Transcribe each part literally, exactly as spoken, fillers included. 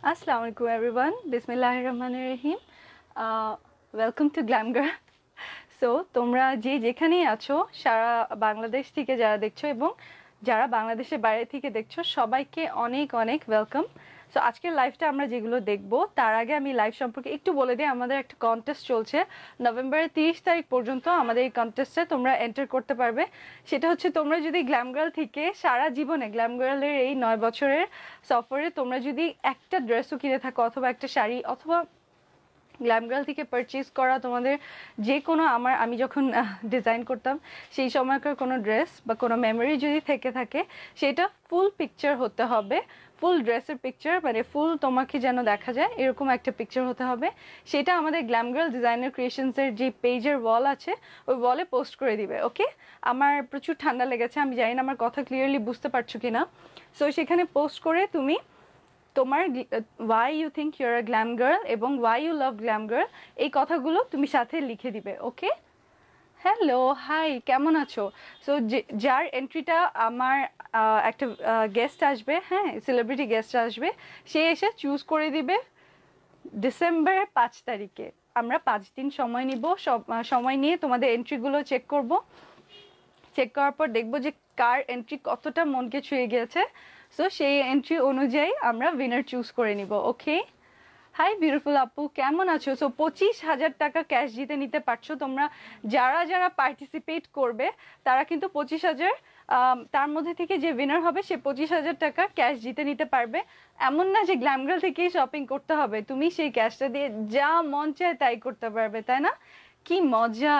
Assalamu alaikum everyone. Bismillahir Rahmanir Rahim. Uh, welcome to Glam Girl. So তোমরা যে যেখানেই আছো সারা বাংলাদেশ থেকে যারা দেখছো এবং যারা বাংলাদেশের বাইরে থেকে দেখছো সবাইকে অনেক অনেক ওয়েলকাম। সো আজকের লাইভটা আমরা যেগুলো দেখবো তার আগে আমি লাইভ সম্পর্কে একটু বলে দিই। আমাদের একটা কন্টেস্ট চলছে নভেম্বরের তিরিশ তারিখ পর্যন্ত। আমাদের এই কন্টেস্টে তোমরা এন্টার করতে পারবে। সেটা হচ্ছে তোমরা যদি গ্ল্যাম গার্ল থেকে সারা জীবনে গ্ল্যাম গার্লের এই নয় বছরের সফরে তোমরা যদি একটা ড্রেসও কিনে থাকো অথবা একটা শাড়ি অথবা গ্ল্যাম গার্ল থেকে পারচেজ করা তোমাদের যে কোনো আমার আমি যখন ডিজাইন করতাম সেই সময়কার কোনো ড্রেস বা কোনো মেমোরি যদি থেকে থাকে সেটা ফুল পিকচার হতে হবে। ফুল ড্রেসের পিকচার মানে ফুল তোমাকে যেন দেখা যায় এরকম একটা পিকচার হতে হবে। সেটা আমাদের গ্ল্যাম গার্ল ডিজাইনার ক্রিয়েশনসের যে পেজের ওয়াল আছে ওই ওয়ালে পোস্ট করে দিবে। ওকে, আমার প্রচুর ঠান্ডা লেগেছে, আমি জানি না আমার কথা ক্লিয়ারলি বুঝতে পারছো কিনা। সো সেখানে পোস্ট করে তুমি তোমার why you think you're a glam girl এবং why you love glam girl এই কথাগুলো তুমি সাথে লিখে দিবে। ওকে, হ্যালো হাই, কেমন আছো? সো যার এন্ট্রিটা আমার একটা গেস্ট আসবে, হ্যাঁ সেলিব্রিটি গেস্ট আসবে, সে এসে চুজ করে দিবে ডিসেম্বরের পাঁচ তারিখে। আমরা পাঁচ দিন সময় নিব, সব সময় নিয়ে তোমাদের এন্ট্রিগুলো চেক করব। চেক করার পর দেখবো যে কার এন্ট্রি কতটা মনকে ছুঁয়ে গিয়েছে। সো সেই এন্ট্রি অনুযায়ী আমরা উইনার চুজ করে নিব। ওকে, হাই বিউটিফুল আপু, কেমন আছো? সো পঁচিশ হাজার টাকা ক্যাশ জিতে নিতে পারছো তোমরা। যারা যারা পার্টিসিপেট করবে তারা কিন্তু পঁচিশ হাজার তার মধ্যে থেকে যে উইনার হবে সে পঁচিশ হাজার টাকা ক্যাশ জিতে নিতে পারবে। এমন না যে গ্ল্যাম গার্ল থেকেই শপিং করতে হবে, তুমি সেই ক্যাশটা দিয়ে যা মন চায় তাই করতে পারবে, তাই না? কি মজা!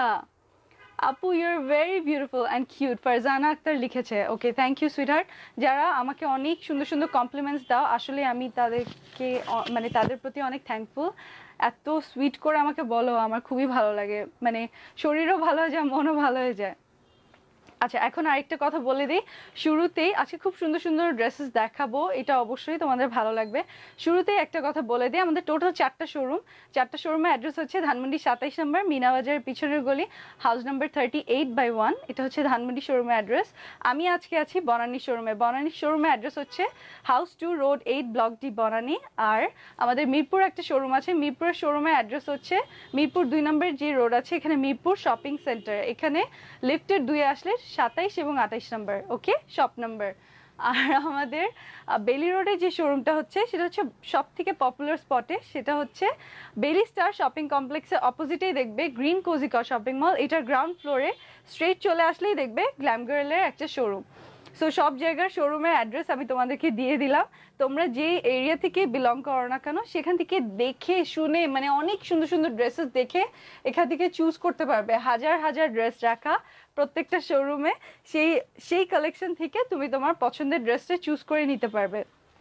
আপু you're very beautiful and cute, Farzana Akhtar লিখেছে। Okay, thank you sweetheart. যারা আমাকে অনেক সুন্দর সুন্দর কমপ্লিমেন্টস দাও, আসলে আমি তাদেরকে মানে তাদের প্রতি অনেক থ্যাঙ্কফুল। এত সুইট করে আমাকে বলো, আমার খুবই ভালো লাগে, মানে শরীরও ভালো হয়ে যায়, মনও ভালো হয়ে যায়। আচ্ছা, এখন আরেকটা কথা বলে দিই। শুরুতেই আজকে খুব সুন্দর সুন্দর ড্রেসেস দেখাবো, এটা অবশ্যই তোমাদের ভালো লাগবে। শুরুতেই একটা কথা বলে দিই, আমাদের টোটাল চারটা শোরুম। চারটা শোরুমের অ্যাড্রেস হচ্ছে ধানমন্ডি সাতাইশ নম্বর মিনাবাজারের পিছনের গলি, house number thirty eight by one. এটা হচ্ছে ধানমন্ডি শোরুমের অ্যাড্রেস। আমি আজকে আছি বনানী শোরুমে। বনানী শোরুমের অ্যাড্রেস হচ্ছে house two road eight block D Banani. আর আমাদের মিরপুর একটা শোরুম আছে, মিরপুরের শোরুমের অ্যাড্রেস হচ্ছে মিরপুর দুই নম্বর যে রোড আছে এখানে মিরপুর শপিং সেন্টার, এখানে লিফটের দুয়ে আসলে সাতাইশ এবং আঠাইশ নাম্বার। Okay, shop number. আর আমাদের বেলি রোডে যে শোরুমটা হচ্ছে সেটা হচ্ছে সব থেকে পপুলার স্পটে, সেটা হচ্ছে বেলি স্টার শপিং কমপ্লেক্সের অপোজিটেই দেখবে গ্রিন কোজিকা শপিং মল। এটার গ্রাউন্ড ফ্লোরে স্ট্রেট চলে আসলেই দেখবে গ্ল্যাম গার্লের একটা শোরুম। সো সব জায়গার শোরুমের অ্যাড্রেস আমি তোমাদেরকে দিয়ে দিলাম। তোমরা যে এরিয়া থেকে বিলং করো না কেন সেখান থেকে দেখে শুনে মানে অনেক সুন্দর সুন্দর ড্রেসেস দেখে এখান থেকে চুজ করতে পারবে। হাজার হাজার ড্রেস রাখা প্রত্যেকটা শোরুমে, সেই সেই কালেকশন থেকে তুমি তোমার পছন্দের ড্রেসটা চুজ করে নিতে পারবে।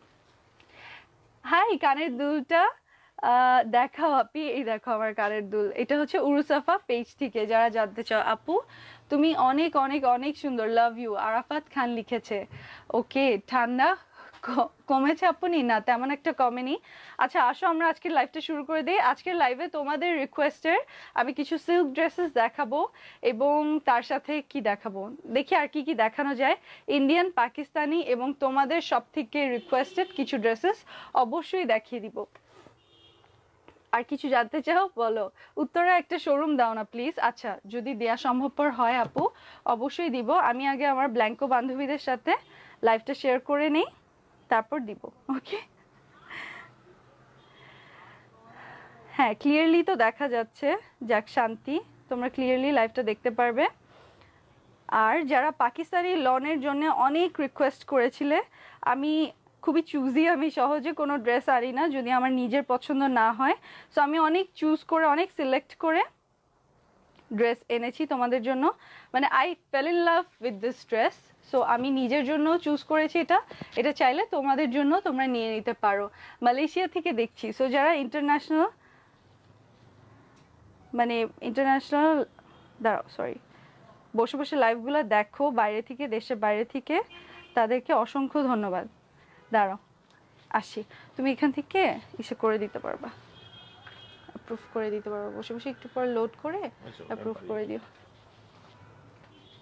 হাই, কানের দুলটা দেখাও আপি। এই দেখো আমার কানের দুল, এটা হচ্ছে উরুসাফা পেজ থেকে যারা জানতে চাও। আপু তুমি অনেক অনেক অনেক সুন্দর, লাভ ইউ। আরাফাত খান লিখেছে। ওকে, ঠান্ডা কমেছে আপনি? না তেমন একটা কমেনি। আচ্ছা আসো আমরা আজকের লাইভটা শুরু করে দিই। আজকের লাইভে তোমাদের রিকোয়েস্টের আমি কিছু সিল্ক ড্রেসেস দেখাবো এবং তার সাথে কি দেখাবো দেখি আর কি কি দেখানো যায়। ইন্ডিয়ান, পাকিস্তানি এবং তোমাদের সব থেকে রিকোয়েস্টেড কিছু ড্রেসেস অবশ্যই দেখিয়ে দিব। আর কিছু জানতে চাও বলো। উত্তরা একটা শোরুম দাও না প্লিজ। আচ্ছা যদি দেয়া সম্ভবপর হয় আপু অবশ্যই দিব। আমি আগে আমার ব্ল্যাঙ্কো বান্ধবীদের সাথে লাইভটা শেয়ার করে নেই, তারপর দিব। ওকে, হ্যাঁ ক্লিয়ারলি তো দেখা যাচ্ছে। যাক শান্তি, তোমরা ক্লিয়ারলি লাইভটা দেখতে পারবে। আর যারা পাকিস্তানি লনের জন্য অনেক রিকোয়েস্ট করেছিলে, আমি খুবই চুজি, আমি সহজে কোনো ড্রেস আনি না যদি আমার নিজের পছন্দ না হয়। সো আমি অনেক চুজ করে অনেক সিলেক্ট করে ড্রেস এনেছি তোমাদের জন্য। মানে I fell in love with this dress. So আমি নিজের জন্য চুজ করেছি এটা। এটা চাইলে তোমাদের জন্য তোমরা নিয়ে নিতে পারো। মালয়েশিয়া থেকে দেখছি। সো যারা ইন্টারন্যাশনাল মানে ইন্টারন্যাশনাল দাঁড়াও সরি বসে বসে লাইভগুলো দেখো বাইরে থেকে, দেশের বাইরে থেকে, তাদেরকে অসংখ্য ধন্যবাদ। দাঁড়াও আসি, তুমি এখান থেকে ইসে করে দিতে পারবা, অ্যাপ্রুভ করে দিতে পারবা। বসে বসে একটু পর লোড করে অ্যাপ্রুভ করে দিও।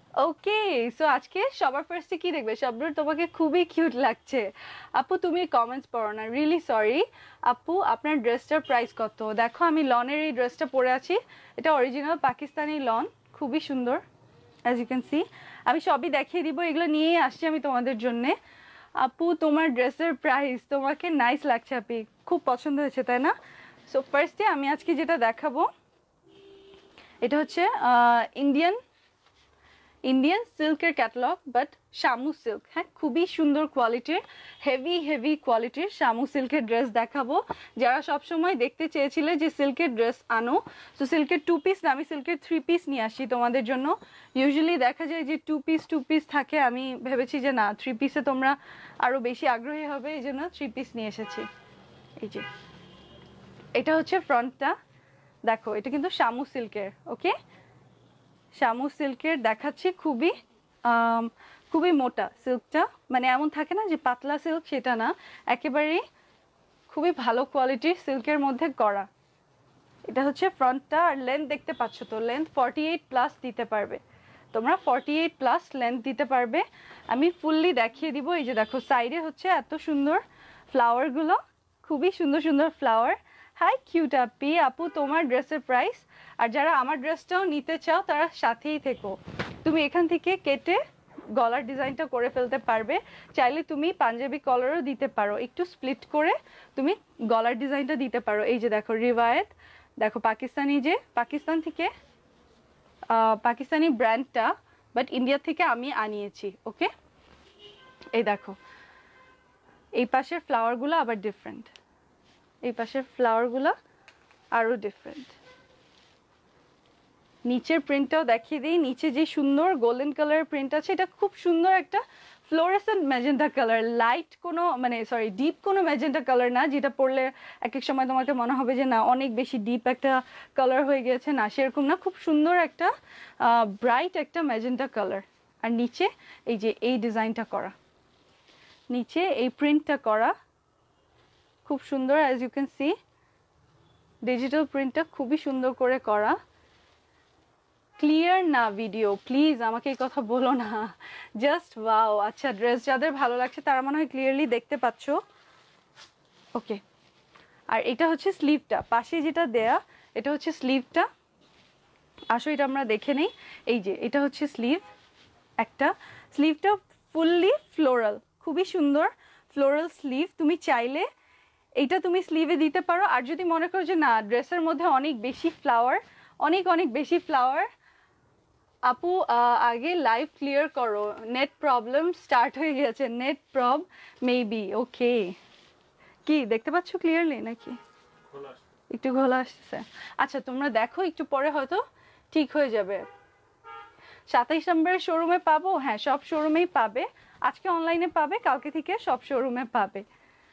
ওকে, সো আজকে সবার ফার্স্টে কি দেখবে? শবনূর তোমাকে খুবই কিউট লাগছে। আপু তুমি কমেন্টস পড়ো না, রিয়েলি সরি। আপু আপনার ড্রেসটার প্রাইস কত? দেখো আমি লনের এই ড্রেসটা পরে আছি, এটা অরিজিনাল পাকিস্তানি লন, খুবই সুন্দর অ্যাজ ইউ ক্যান সি। আমি সবই দেখিয়ে দিব, এগুলো নিয়েই আসছি আমি তোমাদের জন্যে। আপু তোমার ড্রেসের প্রাইস, তোমাকে নাইস লাগছে আপি, খুব পছন্দ হয়েছে তাই না? সো ফার্স্টে আমি আজকে যেটা দেখাবো এটা হচ্ছে ইন্ডিয়ান ইন্ডিয়ান সিল্কের ক্যাটালগ, বাট শামু সিল্ক। হ্যাঁ, খুবই সুন্দর কোয়ালিটির, হেভি হেভি কোয়ালিটির শামু সিল্কের ড্রেস দেখাবো। যারা সবসময় দেখতে চেয়েছিলে যে সিল্কের ড্রেস আনো, তো সিল্কের টু পিস না, আমি সিল্কের থ্রি পিস নিয়ে আসি তোমাদের জন্য। ইউজুয়ালি দেখা যায় যে টু পিস টু পিস থাকে, আমি ভেবেছি যে না, থ্রি পিসে তোমরা আরও বেশি আগ্রহী হবে, এই জন্য থ্রি পিস নিয়ে এসেছি। এই যে এটা হচ্ছে ফ্রন্টটা, দেখো এটা কিন্তু শামু সিল্কের। ওকে, শামু সিল্কের দেখাচ্ছি, খুবই খুবই মোটা সিল্কটা, মানে এমন থাকে না যে পাতলা সিল্ক, সেটা না, একেবারেই খুবই ভালো কোয়ালিটির সিল্কের মধ্যে করা। এটা হচ্ছে ফ্রন্টটা, আর লেন্থ দেখতে পাচ্ছ তো, লেন্থ ফর্টি এইট প্লাস দিতে পারবে তোমরা, ফর্টি এইট প্লাস লেন্থ দিতে পারবে। আমি ফুললি দেখিয়ে দিব। এই যে দেখো সাইডে হচ্ছে এত সুন্দর ফ্লাওয়ারগুলো, খুবই সুন্দর সুন্দর ফ্লাওয়ার। হাই কিউট আপি, আপু তোমার ড্রেসের প্রাইস, আর যারা আমার ড্রেসটাও নিতে চাও তারা সাথেই থেকো। তুমি এখান থেকে কেটে গলার ডিজাইনটা করে ফেলতে পারবে, চাইলে তুমি পাঞ্জাবি কলারও দিতে পারো, একটু স্প্লিট করে তুমি গলার ডিজাইনটা দিতে পারো। এই যে দেখো রিওয়ায়েত, দেখো পাকিস্তানি, যে পাকিস্তান থেকে পাকিস্তানি ব্র্যান্ডটা, বাট ইন্ডিয়া থেকে আমি আনিয়েছি। ওকে, এই দেখো এই পাশের ফ্লাওয়ারগুলো আবার ডিফারেন্ট, এই পাশের ফ্লাওয়ারগুলো আরও ডিফারেন্ট। নিচের প্রিন্টটাও দেখিয়ে দিই, নিচে যে সুন্দর গোল্ডেন কালারের প্রিন্ট আছে, এটা খুব সুন্দর একটা ফ্লোরেসেন্ট ম্যাজেন্টা কালার, লাইট কোনো মানে সরি ডিপ কোনো ম্যাজেন্টা কালার না, যেটা পরলে এক এক সময় তোমাকে মনে হবে যে না অনেক বেশি ডিপ একটা কালার হয়ে গেছে, না সেরকম না, খুব সুন্দর একটা ব্রাইট একটা ম্যাজেন্টা কালার। আর নিচে এই যে এই ডিজাইনটা করা, নিচে এই প্রিন্টটা করা খুব সুন্দর, as you can see digital প্রিন্টটা খুবই সুন্দর করে করা। ক্লিয়ার না ভিডিও, প্লিজ আমাকে এই কথা বলো না, জাস্ট ওয়াও। আচ্ছা, ড্রেস যাদের ভালো লাগছে তারা মনে হয় ক্লিয়ারলি দেখতে পাচ্ছ। ওকে, আর এটা হচ্ছে স্লিভটা, পাশে যেটা দেয়া এটা হচ্ছে স্লিভটা, আসো এটা আমরা দেখে নেই। এই যে এটা হচ্ছে স্লিভ, একটা স্লিভটা ফুললি ফ্লোরাল, খুবই সুন্দর ফ্লোরাল স্লিভ। তুমি চাইলে এইটা তুমি স্লিভে দিতে পারো, আর যদি মনে করো যে না ড্রেসের মধ্যে অনেক বেশি ফ্লাওয়ার, অনেক অনেক বেশি ফ্লাওয়ার, আপু আগে লাইভ ক্লিয়ার করো, নেট প্রবলেম স্টার্ট হয়ে গেছে, নেট প্রব মেবি। ওকে, কি দেখতে পাচ্ছ ক্লিয়ারলি নাকি একটু ঘোলা আসতেছে? আচ্ছা তোমরা দেখো, একটু পরে হয়তো ঠিক হয়ে যাবে। সাতাইশ নম্বরের শোরুমে পাবো, হ্যাঁ সব শোরুমেই পাবে, আজকে অনলাইনে পাবে, কালকে থেকে সব শোরুমে পাবে।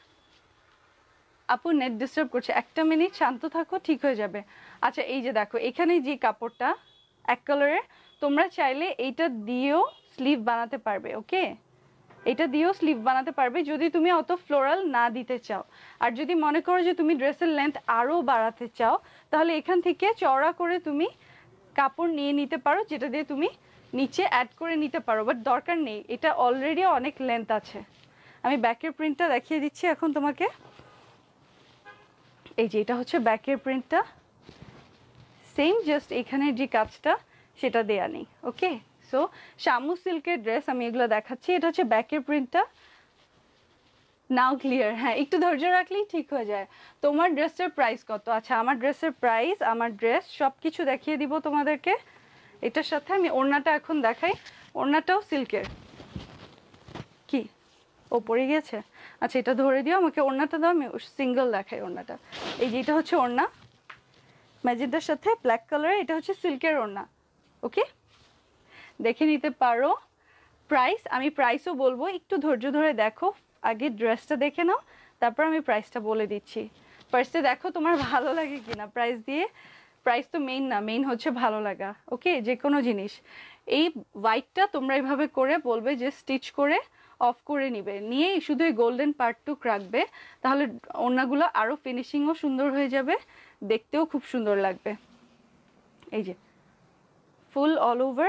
আপু নেট ডিস্টার্ব করছে, একটা মিনিট শান্ত থাকো, ঠিক হয়ে যাবে। আচ্ছা এই যে দেখো এখানে যে কাপড়টা এক কালারের, তোমরা চাইলে এইটা দিয়েও স্লিভ বানাতে পারবে। ওকে, এটা দিয়েও স্লিভ বানাতে পারবে যদি তুমি অত ফ্লোরাল না দিতে চাও। আর যদি মনে করো যে তুমি ড্রেসের লেন্থ আরও বাড়াতে চাও, তাহলে এখান থেকে চওড়া করে তুমি কাপড় নিয়ে নিতে পারো, যেটা দিয়ে তুমি নিচে অ্যাড করে নিতে পারো, বাট দরকার নেই, এটা অলরেডি অনেক লেন্থ আছে। আমি ব্যাকের প্রিন্টটা দেখিয়ে দিচ্ছি এখন তোমাকে। এই যে এটা হচ্ছে ব্যাকের প্রিন্টটা, সেম জাস্ট এখানের যে কাজটা সেটা দেয়া নেই। ওকে, সো শামু সিল্কের ড্রেস আমি এগুলো দেখাচ্ছি, এটা হচ্ছে ব্যাকের প্রিন্টটা। নাও ক্লিয়ার, হ্যাঁ একটু ধৈর্য রাখলেই ঠিক হয়ে যায়। তোমার ড্রেসের প্রাইস কত? আচ্ছা আমার ড্রেসের প্রাইস, আমার ড্রেস সব কিছু দেখিয়ে দিব তোমাদেরকে। এটার সাথে আমি ওড়নাটা এখন দেখাই, ওড়নাটাও সিল্কের। কি ও পড়ে গেছে? আচ্ছা এটা ধরে দিও আমাকে, ওড়নাটা দাও, আমি সিঙ্গেল দেখাই ওড়নাটা। এই যে এটা হচ্ছে ওড়না ম্যাজেন্টার সাথে ব্ল্যাক কালারের, এটা হচ্ছে সিল্কের ওড়না। ওকে, দেখে নিতে পারো। প্রাইস আমি প্রাইসও বলবো, একটু ধৈর্য ধরে দেখো, আগে ড্রেসটা দেখে নাও, তারপর আমি প্রাইসটা বলে দিচ্ছি। ফার্স্টে দেখো তোমার ভালো লাগে কিনা প্রাইস দিয়ে, প্রাইস তো মেইন না, মেইন হচ্ছে ভালো লাগা। ওকে, যে কোনো জিনিস, এই হোয়াইটটা তোমরা এইভাবে করে বলবে যে স্টিচ করে অফ করে নিবে, নিয়ে শুধু এই গোল্ডেন পার্টটুক রাখবে, তাহলে ওড়নাগুলো আরও ফিনিশিংও সুন্দর হয়ে যাবে, দেখতেও খুব সুন্দর লাগবে। এই যে ফুল অল ওভার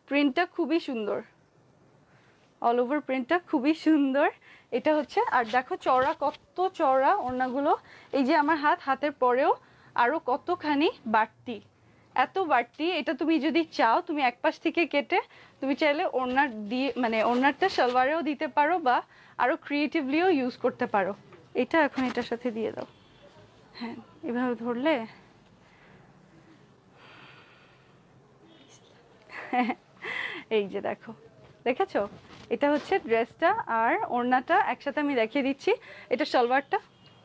প্রিন্টটা খুবই সুন্দর, অল ওভার প্রিন্টটা খুবই সুন্দর। এটা হচ্ছে, আর দেখো চওড়া কত চওড়া ওড়নাগুলো, এই যে আমার হাত, হাতের পরেও আরও কতখানি বাড়তি, এত বাড়তি। এটা তুমি যদি চাও তুমি এক পাশ থেকে কেটে তুমি চাইলে ওড়নার দিয়ে মানে ওড়নারটা সালোয়ারেও দিতে পারো বা আরও ক্রিয়েটিভলিও ইউজ করতে পারো। এটা এখন এটার সাথে দিয়ে দাও, হ্যাঁ এভাবে ধরলে এই যে দেখো, দেখেছো? এটা হচ্ছে ড্রেসটা আর ওড়নাটা একসাথে আমি দেখিয়ে দিচ্ছি। এটা সালোয়ারটা,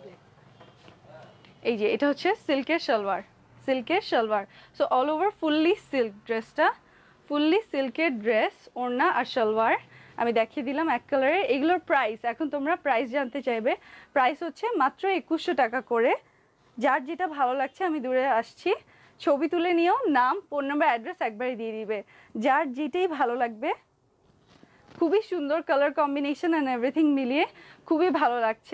এই যে এটা হচ্ছে সিল্কের সালোয়ার, সিল্কের salwar. So all over fully silk ড্রেসটা, ফুললি সিল্কের ড্রেস, ওড়না আর সালোয়ার আমি দেখিয়ে দিলাম এক কালারের। এগুলোর প্রাইস, এখন তোমরা প্রাইস জানতে চাইবে, প্রাইস হচ্ছে মাত্র একুশশো টাকা করে। যার যেটা ভালো লাগছে, আমি দূরে আসছি, ছবি তুলে নিও, নাম ফোন নাম্বার অ্যাড্রেস একবারে দিয়ে দিবে, যার যেটাই ভালো লাগবে। খুবই সুন্দর কালার কম্বিনেশন অ্যান্ড এভরিথিং মিলিয়ে খুবই ভালো লাগছে।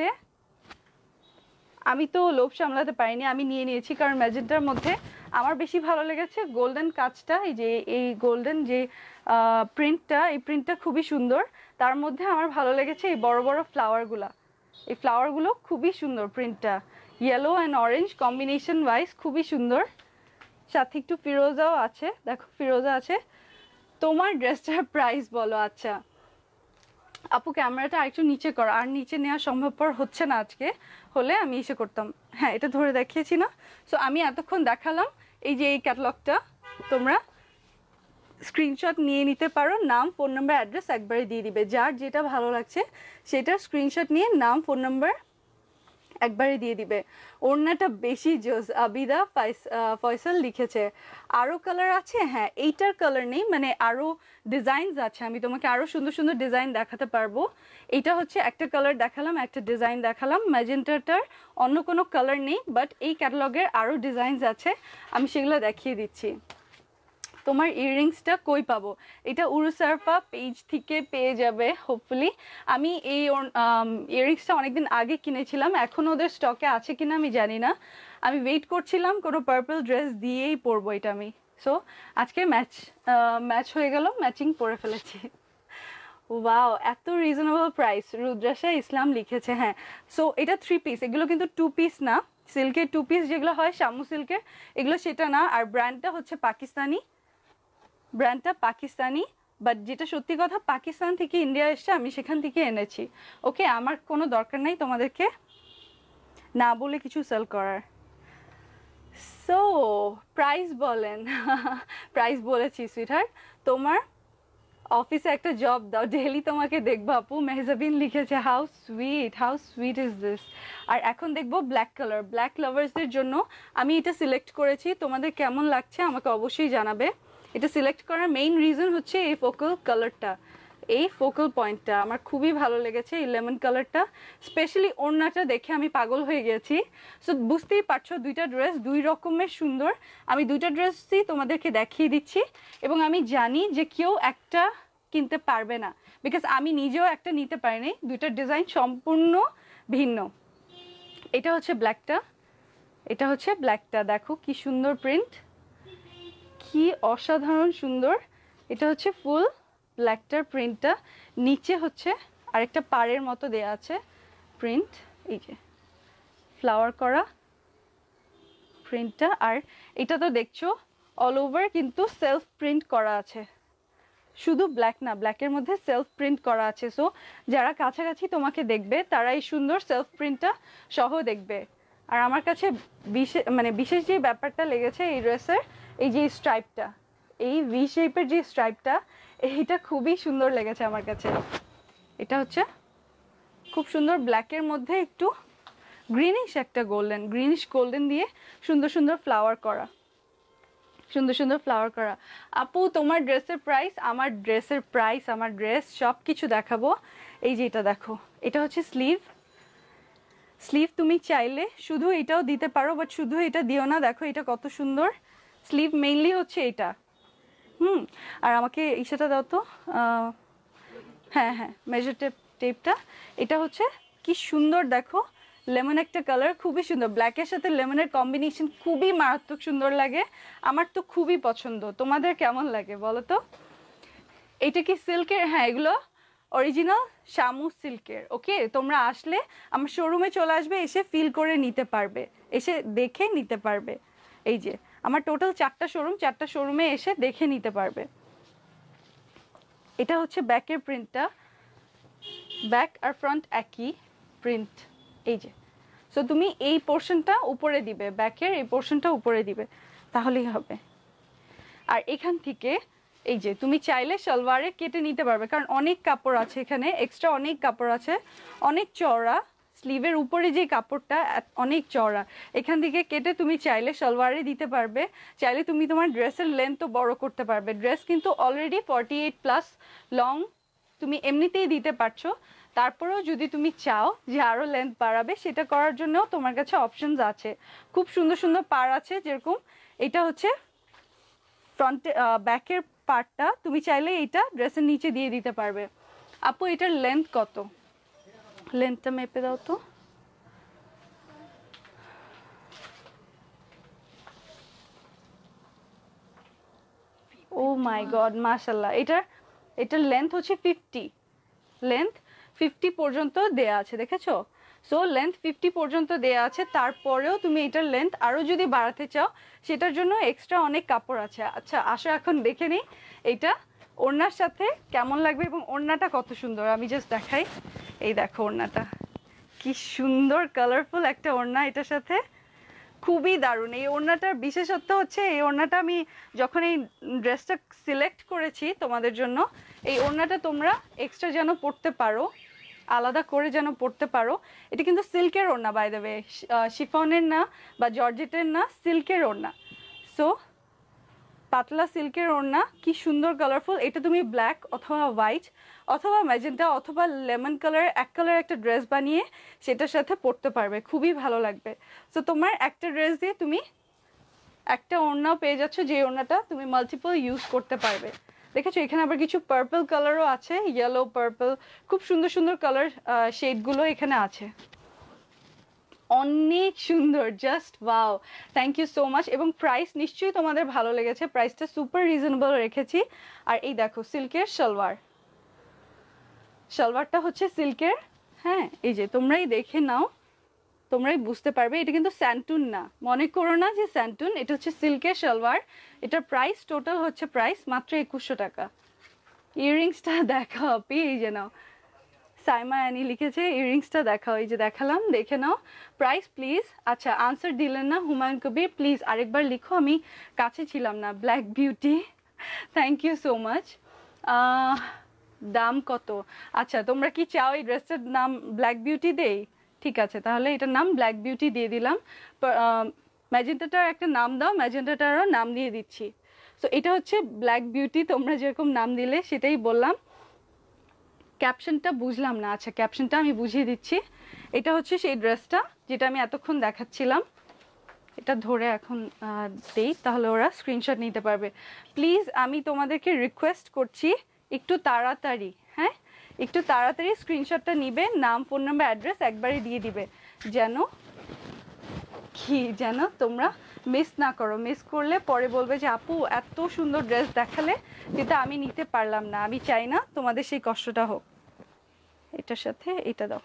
আমি তো লোভ সামলাতে পারিনি, আমি নিয়ে নিয়েছি, কারণ ম্যাজেন্টার মধ্যে আমার বেশি ভালো লেগেছে গোল্ডেন কাজটা, এই যে এই গোল্ডেন যে প্রিন্টটা, এই প্রিন্টটা খুবই সুন্দর। তার মধ্যে আমার ভালো লেগেছে এই বড় বড় ফ্লাওয়ারগুলো, এই ফ্লাওয়ারগুলো খুবই সুন্দর, প্রিন্টটা yellow and orange combination wise খুবই সুন্দর। সাথে একটু ফিরোজাও আছে, দেখো ফিরোজা আছে। তোমার ড্রেসটার প্রাইস বলো। আচ্ছা আপু ক্যামেরাটা আরেকটু নিচে করো, আর নিচে নেওয়া সম্ভবপর হচ্ছে না আজকে, হলে আমি এসে করতাম। হ্যাঁ এটা ধরে দেখিয়েছি না? সো আমি এতক্ষণ দেখালাম এই যে এই ক্যাটালগটা, তোমরা স্ক্রিনশট নিয়ে নিতে পারো, নাম ফোন নাম্বার অ্যাড্রেস একবারে দিয়ে দিবে, যার যেটা ভালো লাগছে সেটা স্ক্রিনশট নিয়ে নাম ফোন নাম্বার একবারে দিয়ে দিবে। ওড়নাটা বেশি জোস, আবিদা ফয়সাল লিখেছে। আরও কালার আছে, হ্যাঁ এইটার কালার নেই, মানে আরও ডিজাইনস আছে, আমি তোমাকে আরও সুন্দর সুন্দর ডিজাইন দেখাতে পারবো। এইটা হচ্ছে একটা কালার দেখালাম, একটা ডিজাইন দেখালাম, ম্যাজেন্টাটার অন্য কোনো কালার নেই, বাট এই ক্যাটালগের আরও ডিজাইনস আছে, আমি সেগুলো দেখিয়ে দিচ্ছি। তোমার ইয়াররিংসটা কই পাবো? এটা উরুসারফা পেজ থেকে পেয়ে যাবে হোপফুলি। আমি এই ইয়াররিংসটা অনেকদিন আগে কিনেছিলাম, এখন ওদের স্টকে আছে কিনা আমি জানি না, আমি ওয়েট করছিলাম কোনো পার্পল ড্রেস দিয়েই পরবো এটা আমি। সো আজকে ম্যাচ ম্যাচ হয়ে গেল, ম্যাচিং পরে ফেলেছি। ওয়াও এত রিজনেবল প্রাইস, রুদ্রাশা ইসলাম লিখেছে। হ্যাঁ সো এটা থ্রি পিস, এগুলো কিন্তু টু পিস না, সিল্কের টু পিস যেগুলো হয় শামু সিল্কের, এগুলো সেটা না। আর ব্র্যান্ডটা হচ্ছে পাকিস্তানি, ব্র্যান্ডটা পাকিস্তানি, বাট যেটা সত্যি কথা পাকিস্তান থেকে ইন্ডিয়া এসছে, আমি সেখান থেকে এনেছি। ওকে, আমার কোনো দরকার নেই তোমাদেরকে না বলে কিছু সেল করার। সো প্রাইস বলেন। প্রাইস বলেছি সুইটহার্ট, তোমার অফিসে একটা জব দাও, ডেইলি তোমাকে দেখবো আপু। মেহজাবিন লিখেছে how sweet, how sweet is this. আর এখন দেখবো ব্ল্যাক কালার, ব্ল্যাক লাভার্সদের জন্য আমি এটা সিলেক্ট করেছি, তোমাদের কেমন লাগছে আমাকে অবশ্যই জানাবে। এটা সিলেক্ট করার মেইন রিজন হচ্ছে এই ফোকাল কালারটা, এই ফোকাল পয়েন্টটা আমার খুবই ভালো লেগেছে, এই লেমন কালারটা। স্পেশালি ওড়নাটা দেখে আমি পাগল হয়ে গেছি। সো বুঝতেই পারছো দুইটা ড্রেস দুই রকমের সুন্দর, আমি দুইটা ড্রেসই তোমাদেরকে দেখিয়ে দিচ্ছি। এবং আমি জানি যে কেউ একটা কিনতে পারবে না, বিকজ আমি নিজেও একটা নিতে পারিনি, দুইটার ডিজাইন সম্পূর্ণ ভিন্ন। এটা হচ্ছে ব্ল্যাকটা, এটা হচ্ছে ব্ল্যাকটা, দেখো কি সুন্দর প্রিন্ট, কি অসাধারণ সুন্দর। এটা হচ্ছে ফুল ব্ল্যাকটার প্রিন্টটা, নিচে হচ্ছে আরেকটা পাড়ের মতো দেয়া আছে প্রিন্ট, এই যে ফ্লাওয়ার করা প্রিন্টটা। আর এটা তো দেখছো অল ওভার কিন্তু সেলফ প্রিন্ট করা আছে, শুধু ব্ল্যাক না, ব্ল্যাকের মধ্যে সেলফ প্রিন্ট করা আছে। সো যারা কাছাকাছি তোমাকে দেখবে তারা এই সুন্দর সেলফ প্রিন্টটা সহ দেখবে। আর আমার কাছে বিশেষ মানে বিশেষ যে ব্যাপারটা লেগেছে এই ড্রেসের, এই যে স্ট্রাইপটা, এই ভি শেপের যে স্ট্রাইপটা, এইটা খুবই সুন্দর লেগেছে আমার কাছে। এটা হচ্ছে খুব সুন্দর ব্ল্যাকের মধ্যে একটু গ্রিনিশ, একটা গোল্ডেন, গ্রিনিশ গোল্ডেন দিয়ে সুন্দর সুন্দর ফ্লাওয়ার করা, সুন্দর সুন্দর ফ্লাওয়ার করা। আপু তোমার ড্রেসের প্রাইস, আমার ড্রেসের প্রাইস, আমার ড্রেস সব কিছু দেখাবো। এই যে এটা দেখো, এটা হচ্ছে স্লিভ, স্লিভ তুমি চাইলে শুধু এটাও দিতে পারো, বাট শুধু এটা দিও না, দেখো এটা কত সুন্দর স্লিভ, মেইনলি হচ্ছে এটা। হুম আর আমাকে ইসাটা দাও তো, হ্যাঁ হ্যাঁ মেজার টেপ, টেপটা। এটা হচ্ছে কি সুন্দর, দেখো লেমন একটা কালার, খুবই সুন্দর, ব্ল্যাকের সাথে লেমনের কম্বিনেশন খুবই মারাত্মক সুন্দর লাগে, আমার তো খুবই পছন্দ। তোমাদের কেমন লাগে বলো তো? এটা কি সিল্কের? হ্যাঁ, এগুলো অরিজিনাল শামু সিল্কের। ওকে, তোমরা আসলে আমার শোরুমে চলে আসবে, এসে ফিল করে নিতে পারবে, এসে দেখে নিতে পারবে। এই যে আমার টোটাল চারটা শোরুম, চারটা শোরুমে এসে দেখে নিতে পারবে। এটা হচ্ছে ব্যাকের প্রিন্টটা, ব্যাক আর ফ্রন্ট একই প্রিন্ট। এই যে, সো তুমি এই পোর্শনটা উপরে দিবে, ব্যাকের এই পোর্শনটা উপরে দিবে, তাহলেই হবে। আর এখান থেকে এই যে তুমি চাইলে সালোয়ারে কেটে নিতে পারবে, কারণ অনেক কাপড় আছে এখানে, এক্সট্রা অনেক কাপড় আছে, অনেক চওড়া, স্লিভের উপরে যে কাপড়টা অনেক চওড়া, এখান থেকে কেটে তুমি চাইলে সালোয়ারে দিতে পারবে। চাইলে তুমি তোমার ড্রেসের লেন্থও বড় করতে পারবে। ড্রেস কিন্তু already forty eight plus long তুমি এমনিতেই দিতে পারছো, তারপরেও যদি তুমি চাও যে আরও লেন্থ বাড়াবে, সেটা করার জন্যও তোমার কাছে অপশনস আছে। খুব সুন্দর সুন্দর পার আছে, যেরকম এটা হচ্ছে ফ্রন্টে, ব্যাকের পার্টটা তুমি চাইলে এইটা ড্রেসের নিচে দিয়ে দিতে পারবে। আপু এটার লেন্থ কত? লেন্থটা মেপে দাও তো। ও মাই গড, মাশাল্লাহ। এটার এটার লেন্থ হচ্ছে ফিফটি, লেন্থ ফিফটি পর্যন্ত দেয়া আছে, দেখেছো? সো লেন্থ ফিফটি পর্যন্ত দেয়া আছে, তারপরেও তুমি এটার লেন্থ আরও যদি বাড়াতে চাও সেটার জন্য এক্সট্রা অনেক কাপড় আছে। আচ্ছা আসো এখন দেখে নিই এটা ওড়নার সাথে কেমন লাগবে এবং ওড়নাটা কত সুন্দর, আমি জাস্ট দেখাই। এই দেখো ওড়নাটা কি সুন্দর, কালারফুল একটা ওড়না, এটার সাথে খুবই দারুণ। এই ওড়নাটার বিশেষত্ব হচ্ছে, এই ওড়নাটা আমি যখন এই ড্রেসটা সিলেক্ট করেছি তোমাদের জন্য, এই ওড়নাটা তোমরা এক্সট্রা যেন পরতে পারো, আলাদা করে যেন পরতে পারো। এটা কিন্তু সিল্কের ওড়না, বাই দ্য ওয়ে, শিফনের না বা জর্জেটের না, সিল্কের ওড়না। সো পাতলা সিল্কের ওড়না, কি সুন্দর কালারফুল। এটা তুমি ব্ল্যাক অথবা হোয়াইট অথবা ম্যাজেন্টা অথবা লেমন কালারের এক কালার একটা ড্রেস বানিয়ে সেটার সাথে পরতে পারবে, খুবই ভালো লাগবে। সো তোমার একটা ড্রেস দিয়ে তুমি একটা ওড়নাও পেয়ে যাচ্ছ, যে ওড়নাটা তুমি মাল্টিপল ইউজ করতে পারবে। দেখেছো এখানে আবার কিছু পার্পল কালারও আছে, ইয়েলো, পার্পল, খুব সুন্দর সুন্দর কালার শেডগুলো এখানে আছে, অনেক সুন্দর, just wow. Thank you so much. এবং প্রাইস নিশ্চয়ই তোমাদের ভালো লেগেছে, প্রাইসটা সুপার রিজনেবল রেখেছি। আর এই দেখো সিল্কের সালোয়ার, সালোয়ারটা হচ্ছে সিল্কের। হ্যাঁ, এই যে তোমরাই দেখে নাও, তোমরাই বুঝতে পারবে। এটা কিন্তু স্যান্টুন না, মনে করো না যে স্যান্টুন, এটা হচ্ছে সিল্কের সালোয়ার। এটার প্রাইস টোটাল হচ্ছে প্রাইস মাত্র একুশশো টাকা। ইয়াররিংসটা দেখাও আপি, এই যে নাও, সাইমা অ্যানি লিখেছে ইয়াররিংসটা দেখাও, এই যে দেখালাম, দেখে নাও। Price please. আচ্ছা আনসার দিলেন না হুমায়ুন কবির, প্লিজ আরেকবার লিখো, আমি কাছে ছিলাম না। Black beauty, thank you so much. দাম কত? আচ্ছা তোমরা কি চাও এই ড্রেসটার নাম ব্ল্যাক বিউটি দেই? ঠিক আছে, তাহলে এটার নাম ব্ল্যাক বিউটি দিয়ে দিলাম। ম্যাজেন্টাটার একটা নাম দাও, ম্যাজেন্টাটারও নাম দিয়ে দিচ্ছি। সো এটা হচ্ছে ব্ল্যাক বিউটি, তোমরা যেরকম নাম দিলে সেটাই বললাম। ক্যাপশনটা বুঝলাম না, আচ্ছা ক্যাপশনটা আমি বুঝিয়ে দিচ্ছি। এটা হচ্ছে সেই ড্রেসটা যেটা আমি এতক্ষণ দেখাচ্ছিলাম, এটা ধরে এখন দেই, তাহলে ওরা স্ক্রিনশট নিতে পারবে। প্লিজ আমি তোমাদেরকে রিকোয়েস্ট করছি একটু তাড়াতাড়ি, হ্যাঁ একটু তাড়াতাড়ি স্ক্রিনশটটা নিবে, নাম, ফোন নাম্বার, অ্যাড্রেস একবারে দিয়ে দিবে, যেন কি যেন তোমরা মিস না করো। মিস করলে পরে বলবে যে আপু এত সুন্দর ড্রেস দেখালে কিন্তু আমি নিতে পারলাম না। আমি চাই না তোমাদের সেই কষ্টটা হোক। এটার সাথে এটা দাও।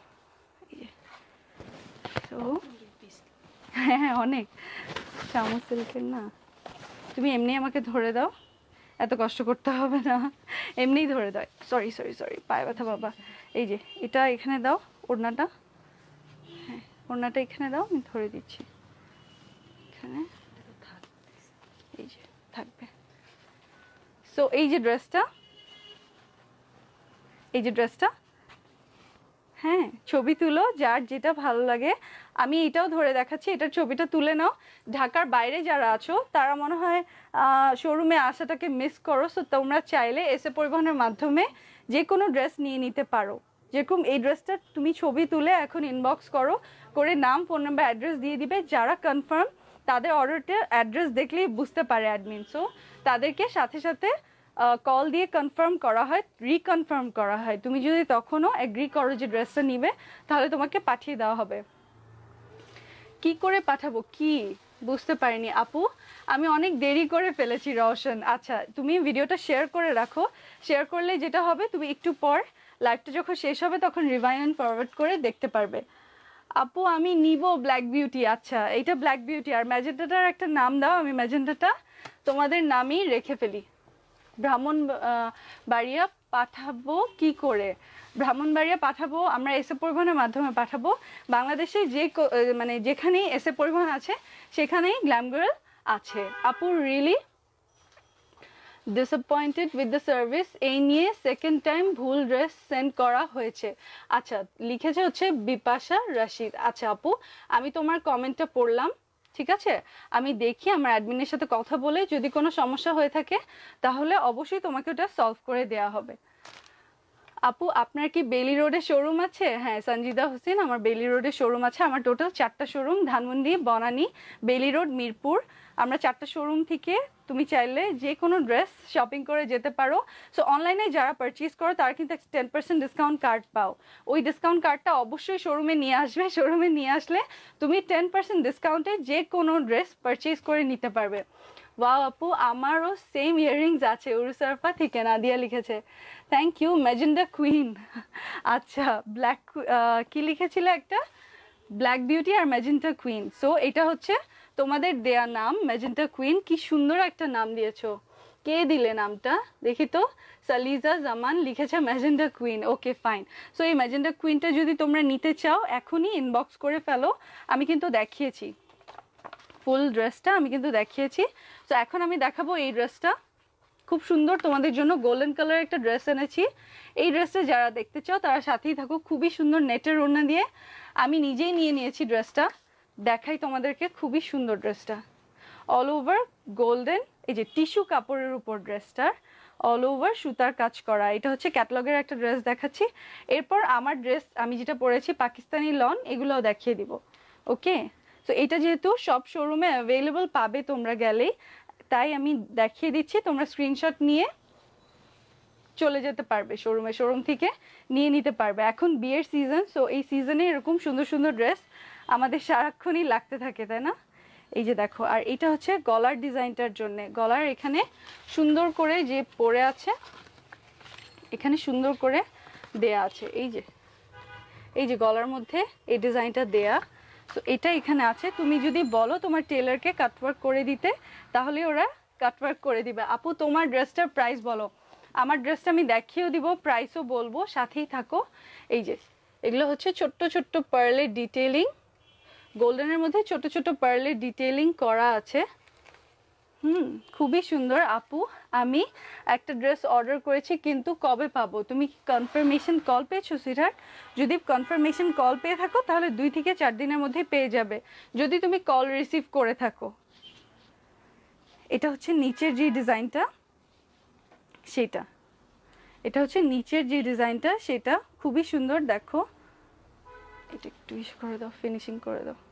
তো হ্যাঁ হ্যাঁ অনেক চামচ সিল্কের না, তুমি এমনি আমাকে ধরে দাও, এত কষ্ট করতে হবে না, এমনিই ধরে দাও। সরি সরি সরি পায়ে ব্যথা বাবা। এই যে এটা এখানে দাও, ওড়নাটা, হ্যাঁ ওড়নাটা এখানে দাও, আমি ধরে দিচ্ছি এখানে, এই যে থাকবে। সো এই যে ড্রেসটা, এই যে ড্রেসটা, হ্যাঁ ছবি তুলো যার যেটা ভালো লাগে। আমি এটাও ধরে দেখাচ্ছি, এটার ছবিটা তুলে নাও। ঢাকার বাইরে যারা আছো তারা মনে হয় শোরুমে আসাটাকে মিস করো, সো তোমরা চাইলে এসে পরিবহনের মাধ্যমে যে কোনো ড্রেস নিয়ে নিতে পারো। যেরকম এই ড্রেসটা তুমি ছবি তুলে এখন ইনবক্স করো, করে নাম, ফোন নাম্বার, অ্যাড্রেস দিয়ে দিবে। যারা কনফার্ম তাদের অর্ডারটা অ্যাড্রেস দেখলেই বুঝতে পারে অ্যাডমিন, সো তাদেরকে সাথে সাথে কল দিয়ে কনফার্ম করা হয়, রিকনফার্ম করা হয়। তুমি যদি তখনও এগ্রি করো যে ড্রেসটা নিবে, তাহলে তোমাকে পাঠিয়ে দেওয়া হবে। কি করে পাঠাবো? কি বুঝতে পারিনি আপু, আমি অনেক দেরি করে ফেলেছি রওশন। আচ্ছা তুমি ভিডিওটা শেয়ার করে রাখো, শেয়ার করলে যেটা হবে তুমি একটু পর লাইভটা যখন শেষ হবে তখন রিভাইন্ড ফরওয়ার্ড করে দেখতে পারবে। আপু আমি নিব ব্ল্যাক বিউটি। আচ্ছা এইটা ব্ল্যাক বিউটি, আর ম্যাজেন্টাটার একটা নাম দাও, আমি ম্যাজেন্টাটা তোমাদের নামই রেখে ফেলি। ব্রাহ্মণ বাড়িয়া পাঠাবো কি করে? ব্রাহ্মণবাড়িয়া পাঠাবো আমরা এসে পরিবহনের মাধ্যমে পাঠাবো। বাংলাদেশে যে মানে যেখানেই এসে পরিবহন আছে সেখানেই গ্ল্যাম গার্ল আছে। আপু really disappointed with the service, এই নিয়ে সেকেন্ড টাইম ভুল ড্রেস সেন্ড করা হয়েছে। আচ্ছা লিখেছে হচ্ছে বিপাশা রশিদ। আচ্ছা আপু আমি তোমার কমেন্টটা পড়লাম, ঠিক আছে, আমি দেখি আমার অ্যাডমিনের সাথে কথা বলে যদি কোনো সমস্যা হয়ে থাকে তাহলে অবশ্যই তোমাকে ওটা সলভ করে দেওয়া হবে। আপু আপনার কি বেলি রোডে শোরুম আছে? হ্যাঁ সঞ্জিদা হোসেন, আমার বেলি রোডে শোরুম আছে। আমার টোটাল চারটা শোরুম, ধানমন্ডি, বনানী, বেলি রোড, মিরপুর। আমরা চারটা শোরুম থেকে তুমি চাইলে যে কোনো ড্রেস শপিং করে যেতে পারো। সো অনলাইনে যারা পারচেজ করো তারা কিন্তু টেন পার্সেন্ট ডিসকাউন্ট কার্ড পাও, ওই ডিসকাউন্ট কার্ডটা অবশ্যই শোরুমে নিয়ে আসবে। শোরুমে নিয়ে আসলে তুমি টেন পার্সেন্ট ডিসকাউন্টে যে কোনো ড্রেস পারচেজ করে নিতে পারবে। ওয়াও আপু আমারও সেম ইয়াররিংস আছে, উরুসারফা থেকে নাদিয়া লিখেছে। Thank you. ম্যাজেন্ডা কুইন, আচ্ছা ব্ল্যাক কি লিখেছিল একটা, ব্ল্যাক বিউটি আর ম্যাজেন্টা কুইন। সো এটা হচ্ছে তোমাদের দেয়া নাম ম্যাজেন্টা কুইন। কি সুন্দর একটা নাম দিয়েছো, কে দিলে নামটা দেখি তো? সালিজা জামান লিখেছে magenta queen. Okay fine. So এই ম্যাজেন্টা কুইনটা যদি তোমরা নিতে চাও এখনই ইনবক্স করে ফেলো, আমি কিন্তু দেখিয়েছি ফুল ড্রেসটা, আমি কিন্তু দেখিয়েছি। তো এখন আমি দেখাবো এই ড্রেসটা, খুব সুন্দর তোমাদের জন্য গোল্ডেন কালার একটা ড্রেস এনেছি। এই ড্রেসটা যারা দেখতে চাও তারা সাথেই থাকো, খুবই সুন্দর নেটের ওড়না দিয়ে আমি নিজেই নিয়ে নিয়েছি ড্রেসটা, দেখাই তোমাদেরকে। খুবই সুন্দর ড্রেসটা, অল ওভার গোল্ডেন, এই যে টিস্যু কাপড়ের উপর ড্রেসটার অল ওভার সুতার কাজ করা। এটা হচ্ছে ক্যাটালগের একটা ড্রেস দেখাচ্ছি, এরপর আমার ড্রেস আমি যেটা পরেছি পাকিস্তানি লন এগুলোও দেখিয়ে দিব। ওকে, তো এটা যেহেতু সব শোরুমে অ্যাভেলেবল পাবে তোমরা গেলেই, তাই আমি দেখিয়ে দিচ্ছি, তোমরা স্ক্রিনশট নিয়ে চলে যেতে পারবে শোরুমে, শোরুম থেকে নিয়ে নিতে পারবে। এখন বিয়ের সিজন, সো এই সিজনে এরকম সুন্দর সুন্দর ড্রেস আমাদের সারাক্ষণই লাগতে থাকে, তাই না? এই যে দেখো, আর এটা হচ্ছে গলার ডিজাইনটার জন্য, গলার এখানে সুন্দর করে যে পরে আছে, এখানে সুন্দর করে দেয়া আছে, এই যে এই যে গলার মধ্যে এই ডিজাইনটা দেয়া। তো এটা এখানে আছে, তুমি যদি বলো তোমার টেলারকে কাটওয়ার্ক করে দিতে তাহলে ওরা কাটওয়ার্ক করে দিবে। আপু তোমার ড্রেসটার প্রাইস বলো। আমার ড্রেসটা আমি দেখিয়েও দিব, প্রাইসও বলবো, সাথেই থাকো। এই যে এগুলো হচ্ছে ছোট্ট ছোট্ট পার্লের ডিটেইলিং, গোল্ডেনের মধ্যে ছোট ছোট পার্লের ডিটেইলিং করা আছে। হুম খুবই সুন্দর। আপু আমি একটা ড্রেস অর্ডার করেছি কিন্তু কবে পাবো? তুমি কি কনফার্মেশন কল পেয়েছো সুইটহার্ট? যদি কনফার্মেশন কল পেয়ে থাকো তাহলে দুই থেকে চার দিনের মধ্যে পেয়ে যাবে, যদি তুমি কল রিসিভ করে থাকো। এটা হচ্ছে নিচের যে ডিজাইনটা সেটা, এটা হচ্ছে নিচের যে ডিজাইনটা সেটা খুবই সুন্দর। দেখো এটা একটু ইস করে দাও, ফিনিশিং করে দাও।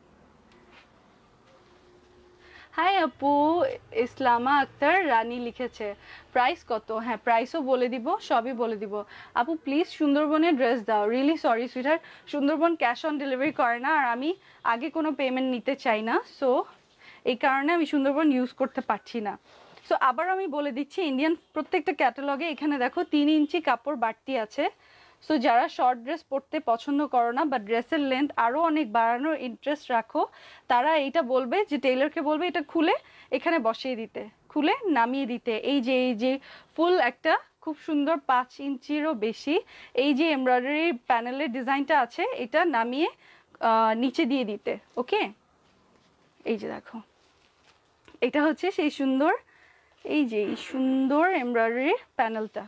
হাই আপু, ইসলামা আক্তার রানী লিখেছে প্রাইস কত? হ্যাঁ প্রাইসও বলে দিব, সবই বলে দিব। আপু প্লিজ সুন্দরবনের ড্রেস দাও। Really sorry sweetheart, Sundarban cash on delivery করে না, আর আমি আগে কোনো পেমেন্ট নিতে চাই না, সো এই কারণে আমি সুন্দরবন ইউজ করতে পারছি না। সো আবার আমি বলে দিচ্ছি, ইন্ডিয়ান প্রত্যেকটা ক্যাটালগে এখানে দেখো তিন ইঞ্চি কাপড় বাড়তি আছে। সো যারা শর্ট ড্রেস পরতে পছন্দ করো না বা ড্রেসের লেন্থ আরও অনেক বাড়ানোর ইন্টারেস্ট রাখো, তারা এইটা বলবে যে টেইলরকে বলবে এটা খুলে এখানে বসিয়ে দিতে, খুলে নামিয়ে দিতে। এই যে এই যে ফুল একটা খুব সুন্দর পাঁচ ইঞ্চিরও বেশি এই যে এমব্রয়ডারি প্যানেলের ডিজাইনটা আছে, এটা নামিয়ে নিচে দিয়ে দিতে। ওকে, এই যে দেখো এটা হচ্ছে সেই সুন্দর, এই যে এই সুন্দর এমব্রয়ডারি প্যানেলটা,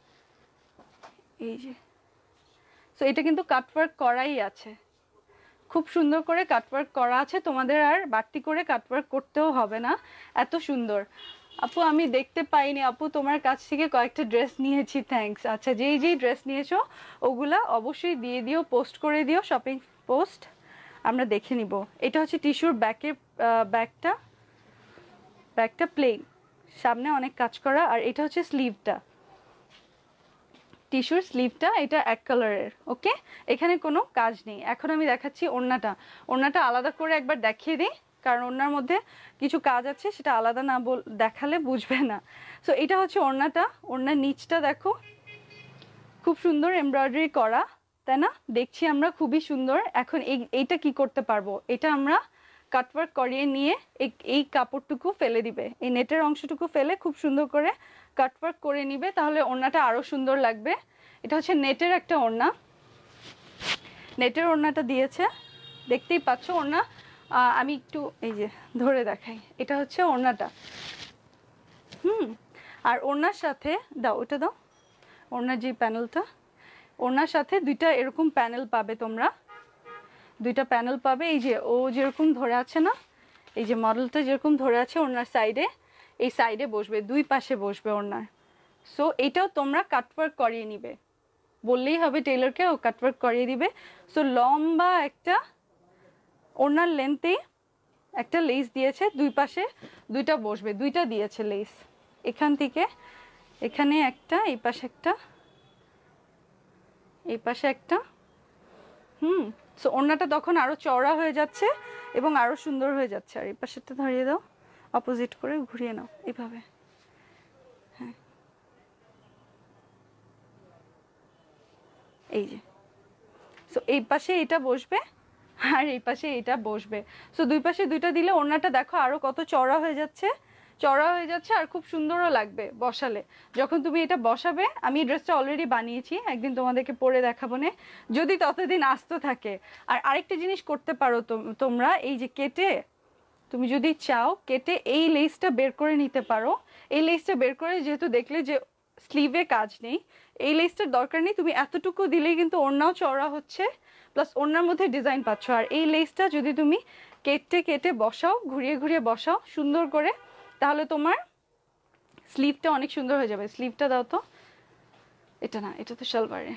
এই যে। সো এটা কিন্তু কাটওয়ার্ক করাই আছে, খুব সুন্দর করে কাটওয়ার্ক করা আছে, তোমাদের আর বাড়তি করে কাটওয়ার্ক করতেও হবে না, এত সুন্দর। আপু আমি দেখতে পাইনি আপু, তোমার কাছ থেকে কয়েকটা ড্রেস নিয়েছি, থ্যাঙ্কস। আচ্ছা যেই যেই ড্রেস নিয়েছো ওগুলা অবশ্যই দিয়ে দিও, পোস্ট করে দিও, শপিং পোস্ট, আমরা দেখে নিব। এটা হচ্ছে টিস্যুর ব্যাকের ব্যাগটা, ব্যাগটা প্লেন, সামনে অনেক কাজ করা, আর এটা হচ্ছে স্লিভটা, টিস্যুর স্লিভটা, এটা এক কালারের। ওকে, এখানে কোনো কাজ নেই। এখন আমি দেখাচ্ছি ওড়নাটা, ওড়নাটা আলাদা করে একবার দেখিয়ে দিই, কারণ ওড়নার মধ্যে কিছু কাজ আছে, সেটা আলাদা না বল দেখালে বুঝবে না। সো এটা হচ্ছে ওড়নাটা। ওড়নার নিচটা দেখো খুব সুন্দর এমব্রয়ডারি করা, তাই না? দেখছি আমরা খুবই সুন্দর। এখন এই এইটা কি করতে পারবো, এটা আমরা কাটওয়ার্ক করিয়ে নিয়ে এই কাপড়টুকু ফেলে দিবে, এই নেটের অংশটুকু ফেলে খুব সুন্দর করে কাটওয়ার্ক করে নিবে, তাহলে ওড়নাটা আরো সুন্দর লাগবে। এটা হচ্ছে নেটের একটা ওড়না, নেটের ওড়নাটা দিয়েছে, দেখতেই পাচ্ছ। ওড়না আমি একটু এই যে ধরে দেখাই, এটা হচ্ছে ওড়নাটা। হুম আর ওড়নার সাথে দাও, ওটা দাও, ওড়নার যে প্যানেলটা, ওড়নার সাথে দুইটা এরকম প্যানেল পাবে তোমরা, দুইটা প্যানেল পাবে। এই যে ও যেরকম ধরে আছে না, এই যে মডেলটা যেরকম ধরে আছে ওড়নার সাইডে, এই সাইডে বসবে, দুই পাশে বসবে ওড়নার। সো এটাও তোমরা কাটওয়ার্ক করিয়ে নিবে, বললেই হবে টেইলরকে, ও কাটওয়ার্ক করিয়ে দিবে। সো লম্বা একটা ওড়নার লেন্থে একটা লেস দিয়েছে, দুই পাশে দুইটা বসবে, দুইটা দিয়েছে লেস, এখান থেকে এখানে একটা, এই পাশে একটা, এই পাশে একটা। হুম সো ওড়নাটা তখন আরো চওড়া হয়ে যাচ্ছে এবং আরো সুন্দর হয়ে যাচ্ছে। আর এই পাশেরটা ধরিয়ে দাও, অপোজিট করে ঘুরিয়ে নাও এইভাবে। হ্যাঁ এই যে, সো এই পাশে এটা বসবে আর এই পাশে এটা বসবে। সো দুই পাশে দুইটা দিলে ওড়নাটা দেখো আরো কত চওড়া হয়ে যাচ্ছে, চওড়া হয়ে যাচ্ছে আর খুব সুন্দরও লাগবে বসালে। যখন তুমি এটা বসাবে, আমি ড্রেসটা অলরেডি বানিয়েছি, একদিন তোমাদেরকে পরে দেখাবো না, যদি ততদিন আস্ত থাকে। আর আরেকটা জিনিস করতে পারো তোমরা, এই যে কেটে, তুমি যদি চাও কেটে এই লেসটা বের করে নিতে পারো। এই লেসটা বের করে, যেহেতু দেখলে যে স্লিভে কাজ নেই, এই লেসটার দরকার নেই, তুমি এতটুকু দিলেই কিন্তু ওড়নাও চওড়া হচ্ছে, প্লাস ওড়নার মধ্যে ডিজাইন পাচ্ছ। আর এই লেসটা যদি তুমি কেটে কেটে বসাও, ঘুরিয়ে ঘুরিয়ে বসাও সুন্দর করে, তাহলে তোমার স্লিভটা অনেক সুন্দর হয়ে যাবে। স্লিভটা দাও তো, এটা না, এটা তো সালোয়ারে।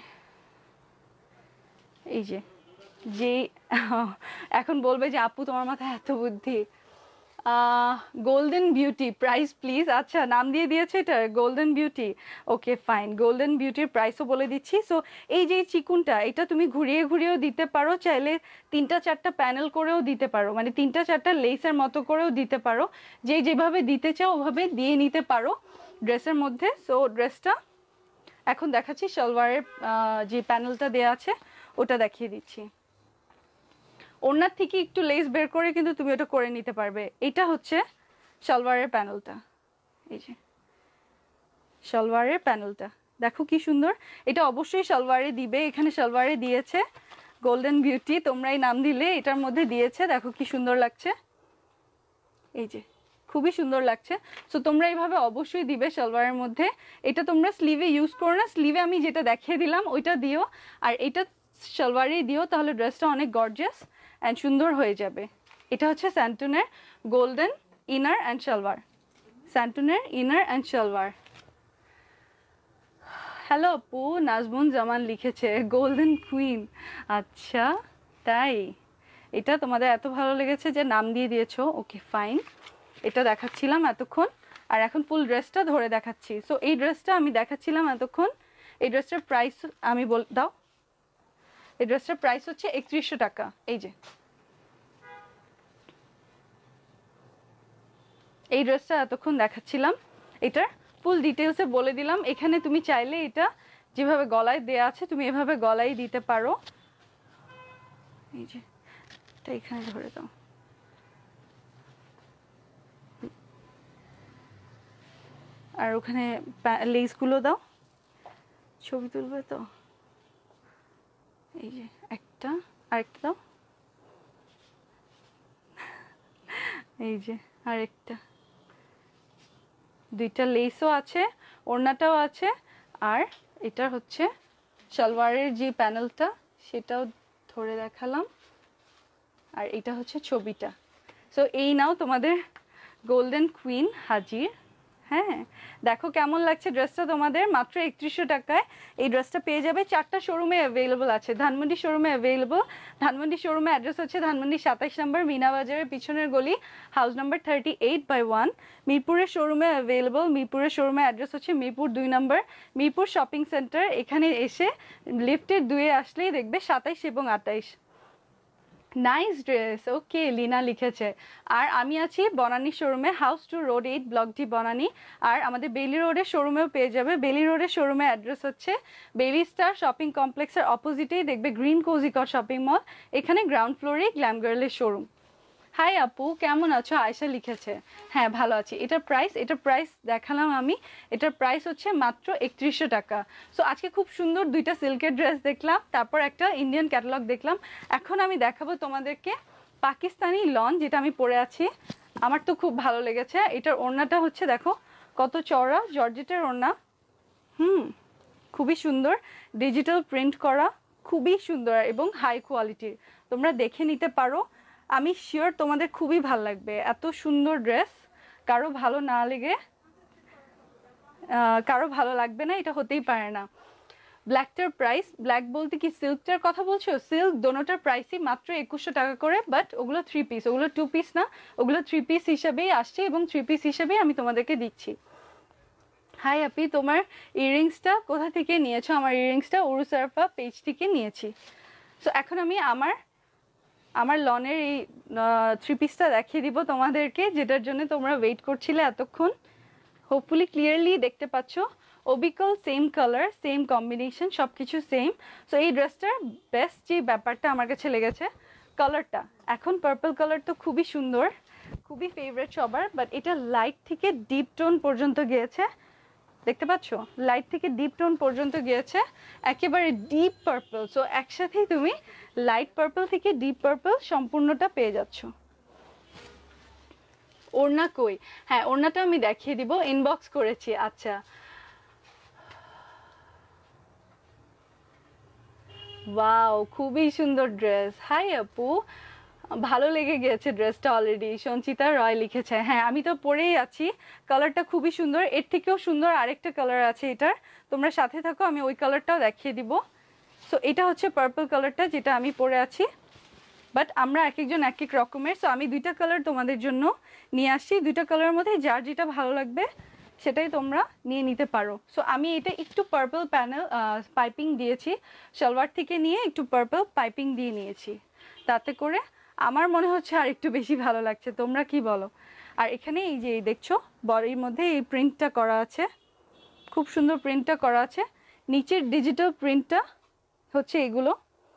এই যে যে এখন বলবে যে আপু তোমার মাথায় এত বুদ্ধি। Golden beauty, price please. আচ্ছা নাম দিয়ে দিয়েছে এটা, golden beauty. Okay fine, golden বিউটির প্রাইসও বলে দিচ্ছি। সো এই যে চিকুনটা, এটা তুমি ঘুরিয়ে ঘুরিয়েও দিতে পারো, চাইলে তিনটা চারটা প্যানেল করেও দিতে পারো, মানে তিনটা চারটা লেসের মতো করেও দিতে পারো, যে যেভাবে দিতে চাও ওভাবে দিয়ে নিতে পারো ড্রেসের মধ্যে। সো ড্রেসটা এখন দেখাচ্ছি, সালোয়ারের যে প্যানেলটা দেয়া আছে ওটা দেখিয়ে দিচ্ছি। ওড়নার থেকে একটু লেস বের করে কিন্তু তুমি ওটা করে নিতে পারবে। এটা হচ্ছে সালোয়ারের প্যানেলটা, এই যে সালোয়ারের প্যানেলটা দেখো কি সুন্দর। এটা অবশ্যই সালোয়ারে দিবে, এখানে সালোয়ারে দিয়েছে গোল্ডেন বিউটি, তোমরাই নাম দিলে, এটার মধ্যে দিয়েছে, দেখো কি সুন্দর লাগছে, এই যে খুবই সুন্দর লাগছে। সো তোমরা এইভাবে অবশ্যই দিবে সালোয়ারের মধ্যে। এটা তোমরা স্লিভে ইউজ করো না, স্লিভে আমি যেটা দেখিয়ে দিলাম ওইটা দিও, আর এটা সালোয়ারেই দিও, তাহলে ড্রেসটা অনেক গর্জিয়াস অ্যান্ড সুন্দর হয়ে যাবে। এটা হচ্ছে স্যান্টুনের গোল্ডেন ইনার অ্যান্ড সালোয়ার, স্যান্টুনের ইনার অ্যান্ড সালোয়ার। হ্যালো আপু, নাজমুন জামান লিখেছে গোল্ডেন কুইন। আচ্ছা তাই, এটা তোমাদের এত ভালো লেগেছে যে নাম দিয়ে দিয়েছো, ওকে ফাইন। এটা দেখাচ্ছিলাম এতক্ষণ, আর এখন ফুল ড্রেসটা ধরে দেখাচ্ছি। সো এই ড্রেসটা আমি দেখাচ্ছিলাম এতক্ষণ, এই ড্রেসটার প্রাইস আমি বল দাও, এই ড্রেসটার প্রাইস হচ্ছে একত্রিশশো টাকা। এই যে এই ড্রেসটা এতক্ষণ দেখাচ্ছিলাম, এটার ফুল ডিটেলসে বলে দিলাম। এখানে তুমি চাইলে এটা যেভাবে গলায় দেয়া আছে তুমি এভাবে গলায় দিতে পারো, এই যে এটা এখানে ধরে দাও, আর ওখানে লেসগুলো দাও, ছবি তুলবে তো, এই যে একটা আরেকটা দাও, এই যে আরেকটা, দুইটা লেসও আছে, ওড়নাটাও আছে, আর এটা হচ্ছে সালোয়ারের যে প্যানেলটা সেটাও ধরে দেখালাম, আর এটা হচ্ছে ছবিটা। সো এই নাও তোমাদের গোল্ডেন কুইন হাজির। হ্যাঁ দেখো কেমন লাগছে ড্রেসটা তোমাদের, মাত্র একত্রিশশো টাকায় এই ড্রেসটা পেয়ে যাবে। চারটা শোরুমে অ্যাভেলেবল আছে, ধানমন্ডি শোরুমে অ্যাভেলেবল। ধানমন্ডি শোরুমে অ্যাড্রেস হচ্ছে ধানমন্ডি সাতাইশ নম্বর মিনা বাজারের পিছনের গলি, house number thirty eight by one. মিরপুরের শোরুমে অ্যাভেলেবল, মিরপুরের শোরুমে অ্যাড্রেস হচ্ছে মিরপুর দুই নম্বর মিরপুর শপিং সেন্টার। এখানে এসে লিফটের দুয়ে আসলেই দেখবে সাতাইশ এবং আটাইশ। নাইস ড্রেস, ওকে লিনা লিখেছে। আর আমি আছি বনানী শোরুমে, house two road eight, block D Banani. আর আমাদের বেলি রোডের শোরুমেও পেয়ে যাবে। বেলি রোডের শোরুমের অ্যাড্রেস হচ্ছে বেলি স্টার শপিং কমপ্লেক্সের অপোজিটেই দেখবে গ্রিন কোজিকট শপিং মল, এখানে গ্রাউন্ড ফ্লোরেই গ্ল্যাম গার্লের শোরুম। হাই আপু, কেমন আছো? আয়শা লিখেছে, হ্যাঁ ভালো আছি। এটার প্রাইস, এটার প্রাইস দেখালাম আমি, এটার প্রাইস হচ্ছে মাত্র একত্রিশশো টাকা। সো আজকে খুব সুন্দর দুইটা সিল্কের ড্রেস দেখলাম, তারপর একটা ইন্ডিয়ান ক্যাটালগ দেখলাম। এখন আমি দেখাবো তোমাদেরকে পাকিস্তানি লন, যেটা আমি পরে আছি। আমার তো খুব ভালো লেগেছে। এটার ওড়নাটা হচ্ছে দেখো কত চওড়া, জর্জেটের ওড়না। হুম, খুবই সুন্দর, ডিজিটাল প্রিন্ট করা, খুবই সুন্দর এবং হাই কোয়ালিটির। তোমরা দেখে নিতে পারো, আমি শিওর তোমাদের খুবই ভালো লাগবে। এত সুন্দর ড্রেস, কারো ভালো না লেগে কারো ভালো লাগবে না, এটা হতেই পারে না। ব্ল্যাকটার প্রাইস, ব্ল্যাক বলতে কি সিল্কটার কথা বলছো? সিল্ক দোনোটার প্রাইসই মাত্র একুশশো টাকা করে, বাট ওগুলো থ্রি পিস, ওগুলো টু পিস না, ওগুলো থ্রি পিস হিসাবেই আসছে এবং থ্রি পিস হিসাবেই আমি তোমাদেরকে দিচ্ছি। হাই আপি, তোমার ইয়াররিংসটা কোথা থেকে নিয়েছো? আমার ইয়াররিংসটা উরুসারফা পেজ থেকে নিয়েছি। সো এখন আমি আমার আমার লনের এই থ্রি পিসটা দেখিয়ে দিব তোমাদেরকে, যেটার জন্য তোমরা ওয়েট করছিলে এতক্ষণ। হোপফুলি ক্লিয়ারলি দেখতে পাচ্ছ, অবিকল সেম কালার, সেম কম্বিনেশন, সব কিছু সেম। সো এই ড্রেসটার বেস্ট যে ব্যাপারটা আমার কাছে লেগেছে কালারটা। এখন পার্পল কালার তো খুবই সুন্দর, খুবই ফেভারিট সবার, বাট এটা লাইট থেকে ডিপ টোন পর্যন্ত গিয়েছে, দেখতে পাচ্ছ লাইট থেকে ডিপ টোন পর্যন্ত গিয়েছে, একেবারে ডিপ পার্পল। সো একসাথেই তুমি লাইট পার্পল থেকে ডিপ পার্পল সম্পূর্ণটা পেয়ে যাচ্ছ। ওড়না কই? হ্যাঁ ওড়নাটা আমি দেখিয়ে দিব, ইনবক্স করেছি। আচ্ছা, ওয়াও খুবই সুন্দর ড্রেস। হাই আপু, ভালো লেগে গিয়েছে ড্রেসটা অলরেডি। সঞ্চিতা রয় লিখেছে, হ্যাঁ আমি তো পরেই আছি, কালারটা খুবই সুন্দর। এর থেকেও সুন্দর আরেকটা কালার আছে এটার, তোমরা সাথে থাকো, আমি ওই কালারটাও দেখিয়ে দিব। সো এটা হচ্ছে পার্পল কালারটা যেটা আমি পরে আছি, বাট আমরা এক একজন এক এক রকমের। সো আমি দুইটা কালার তোমাদের জন্য নিয়ে আসছি, দুইটা কালারের মধ্যে যার যেটা ভালো লাগবে সেটাই তোমরা নিয়ে নিতে পারো। সো আমি এটা একটু পার্পল প্যানেল পাইপিং দিয়েছি, সালোয়ার থেকে নিয়ে একটু পার্পল পাইপিং দিয়ে নিয়েছি, তাতে করে আমার মনে হচ্ছে আর একটু বেশি ভালো লাগছে। তোমরা কি বলো? আর এখানে এই যে দেখছো বডির মধ্যে এই প্রিন্টটা করা আছে, খুব সুন্দর প্রিন্টটা করা আছে, নিচের ডিজিটাল প্রিন্টটা হচ্ছে এগুলো।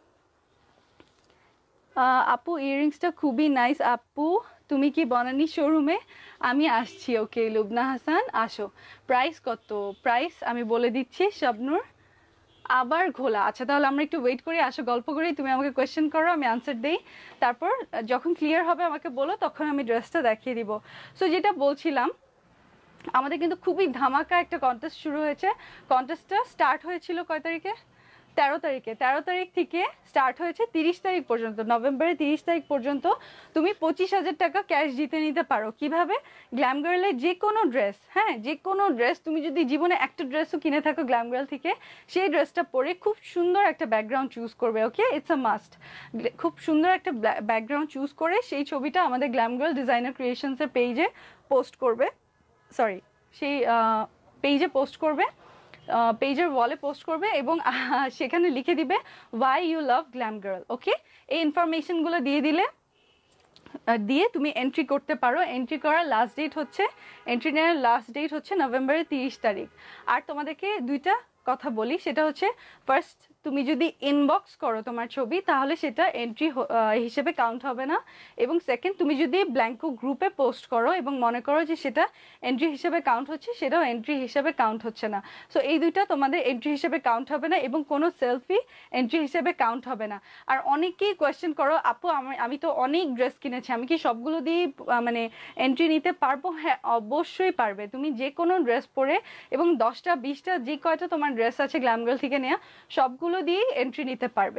আপু ইয়াররিংসটা খুবই নাইস। আপু তুমি কি বনানী শোরুমে? আমি আসছি। ওকে লুবনা হাসান, আসো। প্রাইস কত? প্রাইস আমি বলে দিচ্ছি। শাবনুর আবার ঘোলা, আচ্ছা তাহলে আমরা একটু ওয়েট করি, আসো গল্প করি, তুমি আমাকে কোয়েশ্চেন করো, আমি আনসার দেই, তারপর যখন ক্লিয়ার হবে আমাকে বলো, তখন আমি ড্রেসটা দেখিয়ে দিব। সো যেটা বলছিলাম, আমাদের কিন্তু খুবই ধামাকা একটা কন্টেস্ট শুরু হয়েছে। কন্টেস্টটা স্টার্ট হয়েছিল কয় তারিখে? তেরো তারিখে। তেরো তারিখ থেকে স্টার্ট হয়েছে তিরিশ তারিখ পর্যন্ত, নভেম্বরের তিরিশ তারিখ পর্যন্ত তুমি পঁচিশ হাজার টাকা ক্যাশ জিতে নিতে পারো। কিভাবে? গ্ল্যাম গার্লের যে কোনো ড্রেস, হ্যাঁ যে কোনো ড্রেস, তুমি যদি জীবনে একটা ড্রেসও কিনে থাকো গ্ল্যাম গার্ল থেকে, সেই ড্রেসটা পরে খুব সুন্দর একটা ব্যাকগ্রাউন্ড চুজ করবে। Okay, it's a must. খুব সুন্দর একটা ব্যাকগ্রাউন্ড চুজ করে সেই ছবিটা আমাদের গ্ল্যাম গার্ল ডিজাইনার ক্রিয়েশনসের পেজে পোস্ট করবে, সরি সেই পেজে পোস্ট করবে, পেজের ওয়ালে পোস্ট করবে এবং সেখানে লিখে দিবে why you love glam girl. Okay, এই ইনফরমেশনগুলো দিয়ে দিলে দিয়ে তুমি এন্ট্রি করতে পারো। এন্ট্রি করার লাস্ট ডেট হচ্ছে এন্ট্রি নেওয়ার লাস্ট ডেট হচ্ছে নভেম্বরের তিরিশ তারিখ। আর তোমাদেরকে দুইটা কথা বলি, সেটা হচ্ছে ফার্স্ট, তুমি যদি ইনবক্স করো তোমার ছবি, তাহলে সেটা এন্ট্রি হিসেবে কাউন্ট হবে না। এবং সেকেন্ড, তুমি যদি ব্ল্যাঙ্কো গ্রুপে পোস্ট করো এবং মনে করো যে সেটা এন্ট্রি হিসেবে কাউন্ট হচ্ছে, সেটাও এন্ট্রি হিসেবে কাউন্ট হচ্ছে না। সো এই দুইটা তোমাদের এন্ট্রি হিসেবে কাউন্ট হবে না, এবং কোনো সেলফি এন্ট্রি হিসেবে কাউন্ট হবে না। আর অনেকেই কোয়েশ্চেন করো, আপু আমি আমি তো অনেক ড্রেস কিনেছি, আমি কি সবগুলো দিয়ে মানে এন্ট্রি নিতে পারবো? হ্যাঁ অবশ্যই পারবে। তুমি যে কোনো ড্রেস পরে এবং দশটা বিশটা যে কয়টা তোমার ড্রেস আছে গ্ল্যাম গার্ল থেকে নেওয়া, সবগুলো দিয়েই এন্ট্রি নিতে পারবে।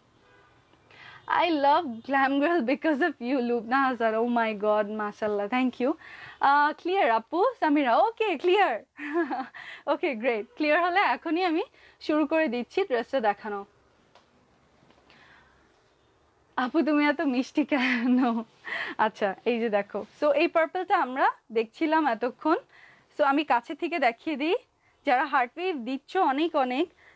I love Glam Girl because of you, Lubna Hazar. Oh my God, mashallah. Thank you. Uh, clear, Appu, Samira. Okay, clear. Okay, great. Clear হলে এখনই আমি শুরু করে দিচ্ছি ড্রেসটা দেখানো। আপু তুমি এত মিষ্টি কেন? আচ্ছা এই যে দেখো, সো এই পার্পলটা আমরা দেখছিলাম এতক্ষণ। সো আমি কাছে থেকে দেখিয়ে দিই, যারা হার্ট ওয়েভ দিচ্ছ অনেক অনেক,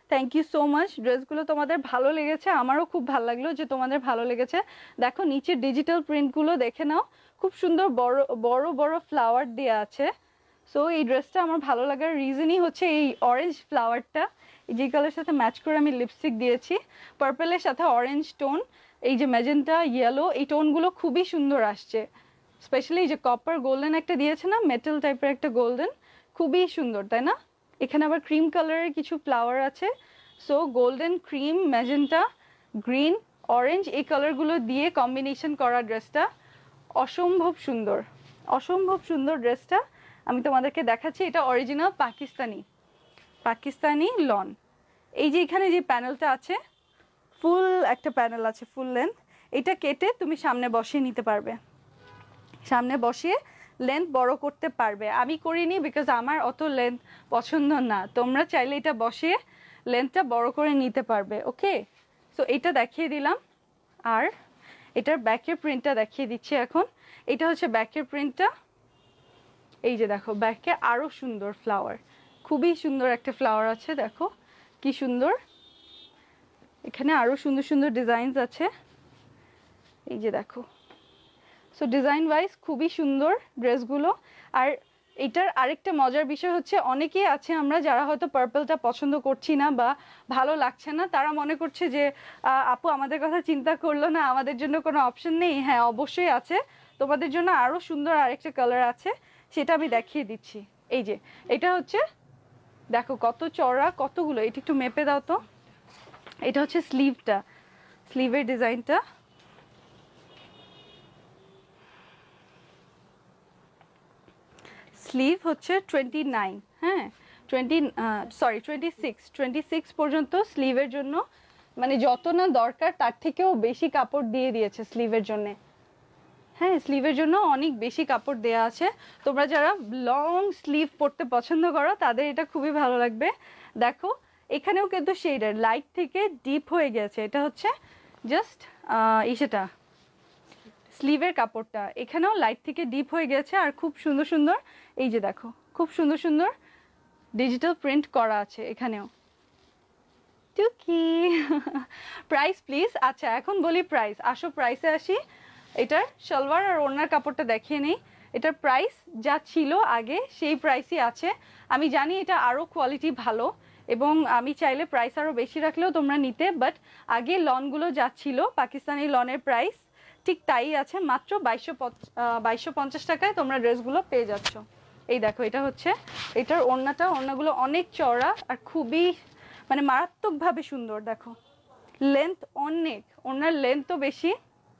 থ্যাংক ইউ সো মাচ। ড্রেসগুলো তোমাদের ভালো লেগেছে, আমারও খুব ভালো লাগলো যে তোমাদের ভালো লেগেছে। দেখো নিচের ডিজিটাল প্রিন্টগুলো দেখে নাও, খুব সুন্দর বড় বড় বড় ফ্লাওয়ার দেওয়া আছে। সো এই ড্রেসটা আমার ভালো লাগার রিজনই হচ্ছে এই অরেঞ্জ ফ্লাওয়ারটা, যে কালারের সাথে ম্যাচ করে আমি লিপস্টিক দিয়েছি, পার্পলের সাথে অরেঞ্জ টোন, এই যে ম্যাজেন্টা ইয়েলো, এই টোনগুলো খুবই সুন্দর আসছে। স্পেশালি এই যে কপার গোল্ডেন একটা দিয়েছে না, মেটাল টাইপের একটা গোল্ডেন, খুবই সুন্দর তাই না? এখানে আবার ক্রিম কালারের কিছু ফ্লাওয়ার আছে। So golden, cream, magenta, green, orange এই কালারগুলো দিয়ে কম্বিনেশন করা ড্রেসটা অসম্ভব সুন্দর, অসম্ভব সুন্দর ড্রেসটা। আমি তোমাদেরকে দেখাচ্ছি, এটা অরিজিনাল পাকিস্তানি পাকিস্তানি লন। এই যে এখানে যে প্যানেলটা আছে, ফুল একটা প্যানেল আছে ফুল লেন্থ, এটা কেটে তুমি সামনে বসিয়ে নিতে পারবে, সামনে বসিয়ে লেন্থ বড় করতে পারবে। আমি করিনি বিকজ আমার অত লেন্থ পছন্দ না, তোমরা চাইলে এটা বসিয়ে লেন্থটা বড় করে নিতে পারবে। ওকে, সো এটা দেখিয়ে দিলাম। আর এটার ব্যাকের প্রিন্টটা দেখিয়ে দিচ্ছি এখন। এটা হচ্ছে ব্যাকের প্রিন্টটা, এই যে দেখো ব্যাকে আরও সুন্দর ফ্লাওয়ার, খুবই সুন্দর একটা ফ্লাওয়ার আছে, দেখো কি সুন্দর। এখানে আরও সুন্দর সুন্দর ডিজাইনস আছে, এই যে দেখো। সো ডিজাইন ওয়াইজ খুবই সুন্দর ড্রেসগুলো। আর এটার আরেকটা মজার বিষয় হচ্ছে, অনেকেই আছে আমরা যারা হয়তো পার্পলটা পছন্দ করছি না বা ভালো লাগছে না, তারা মনে করছে যে আপু আমাদের কথা চিন্তা করলো না, আমাদের জন্য কোনো অপশন নেই। হ্যাঁ অবশ্যই আছে, তোমাদের জন্য আরও সুন্দর আরেকটা কালার আছে, সেটা আমি দেখিয়ে দিচ্ছি। এই যে এটা হচ্ছে, দেখো কত চওড়া, কতগুলো, এটা একটু মেপে দাও তো। এটা হচ্ছে স্লিভটা, স্লিভের ডিজাইনটা, স্লিভ হচ্ছে টোয়েন্টি নাইন, হ্যাঁ twenty sorry twenty six twenty six পর্যন্ত স্লিভের জন্য, মানে যত না দরকার তার থেকেও বেশি কাপড় দিয়ে দিয়েছে স্লিভের জন্য। হ্যাঁ স্লিভের জন্য অনেক বেশি কাপড় দেয়া আছে। তোমরা যারা লং স্লিভ পরতে পছন্দ করো তাদের এটা খুবই ভালো লাগবে। দেখো এখানেও কিন্তু শেডের লাইট থেকে ডিপ হয়ে গেছে, এটা হচ্ছে জাস্ট ইসেটা স্লিভের কাপড়টা, এখানেও লাইট থেকে ডিপ হয়ে গেছে। আর খুব সুন্দর সুন্দর, এই যে দেখো খুব সুন্দর সুন্দর ডিজিটাল প্রিন্ট করা আছে এখানেও। টুকি প্রাইস প্লিজ। আচ্ছা এখন বলি প্রাইস, আসো প্রাইসে আসি। এটার সালোয়ার আর ওড়নার কাপড়টা দেখিয়ে নেই। এটার প্রাইস যা ছিল আগে সেই প্রাইসই আছে। আমি জানি এটা আরও কোয়ালিটি ভালো এবং আমি চাইলে প্রাইস আরও বেশি রাখলেও তোমরা নিতে, বাট আগে লনগুলো যা ছিল পাকিস্তানি লনের প্রাইস ঠিক তাই আছে, মাত্র বাইশশো বাইশশো পঞ্চাশ টাকায় তোমরা ড্রেসগুলো পেয়ে যাচ্ছ। এই দেখো এটা হচ্ছে এটার ওড়নাটা, ওড়নাগুলো অনেক চওড়া আর খুবই মানে মারাত্মকভাবে সুন্দর। দেখো লেন্থ অনেক, ওড়নার লেন্থও বেশি,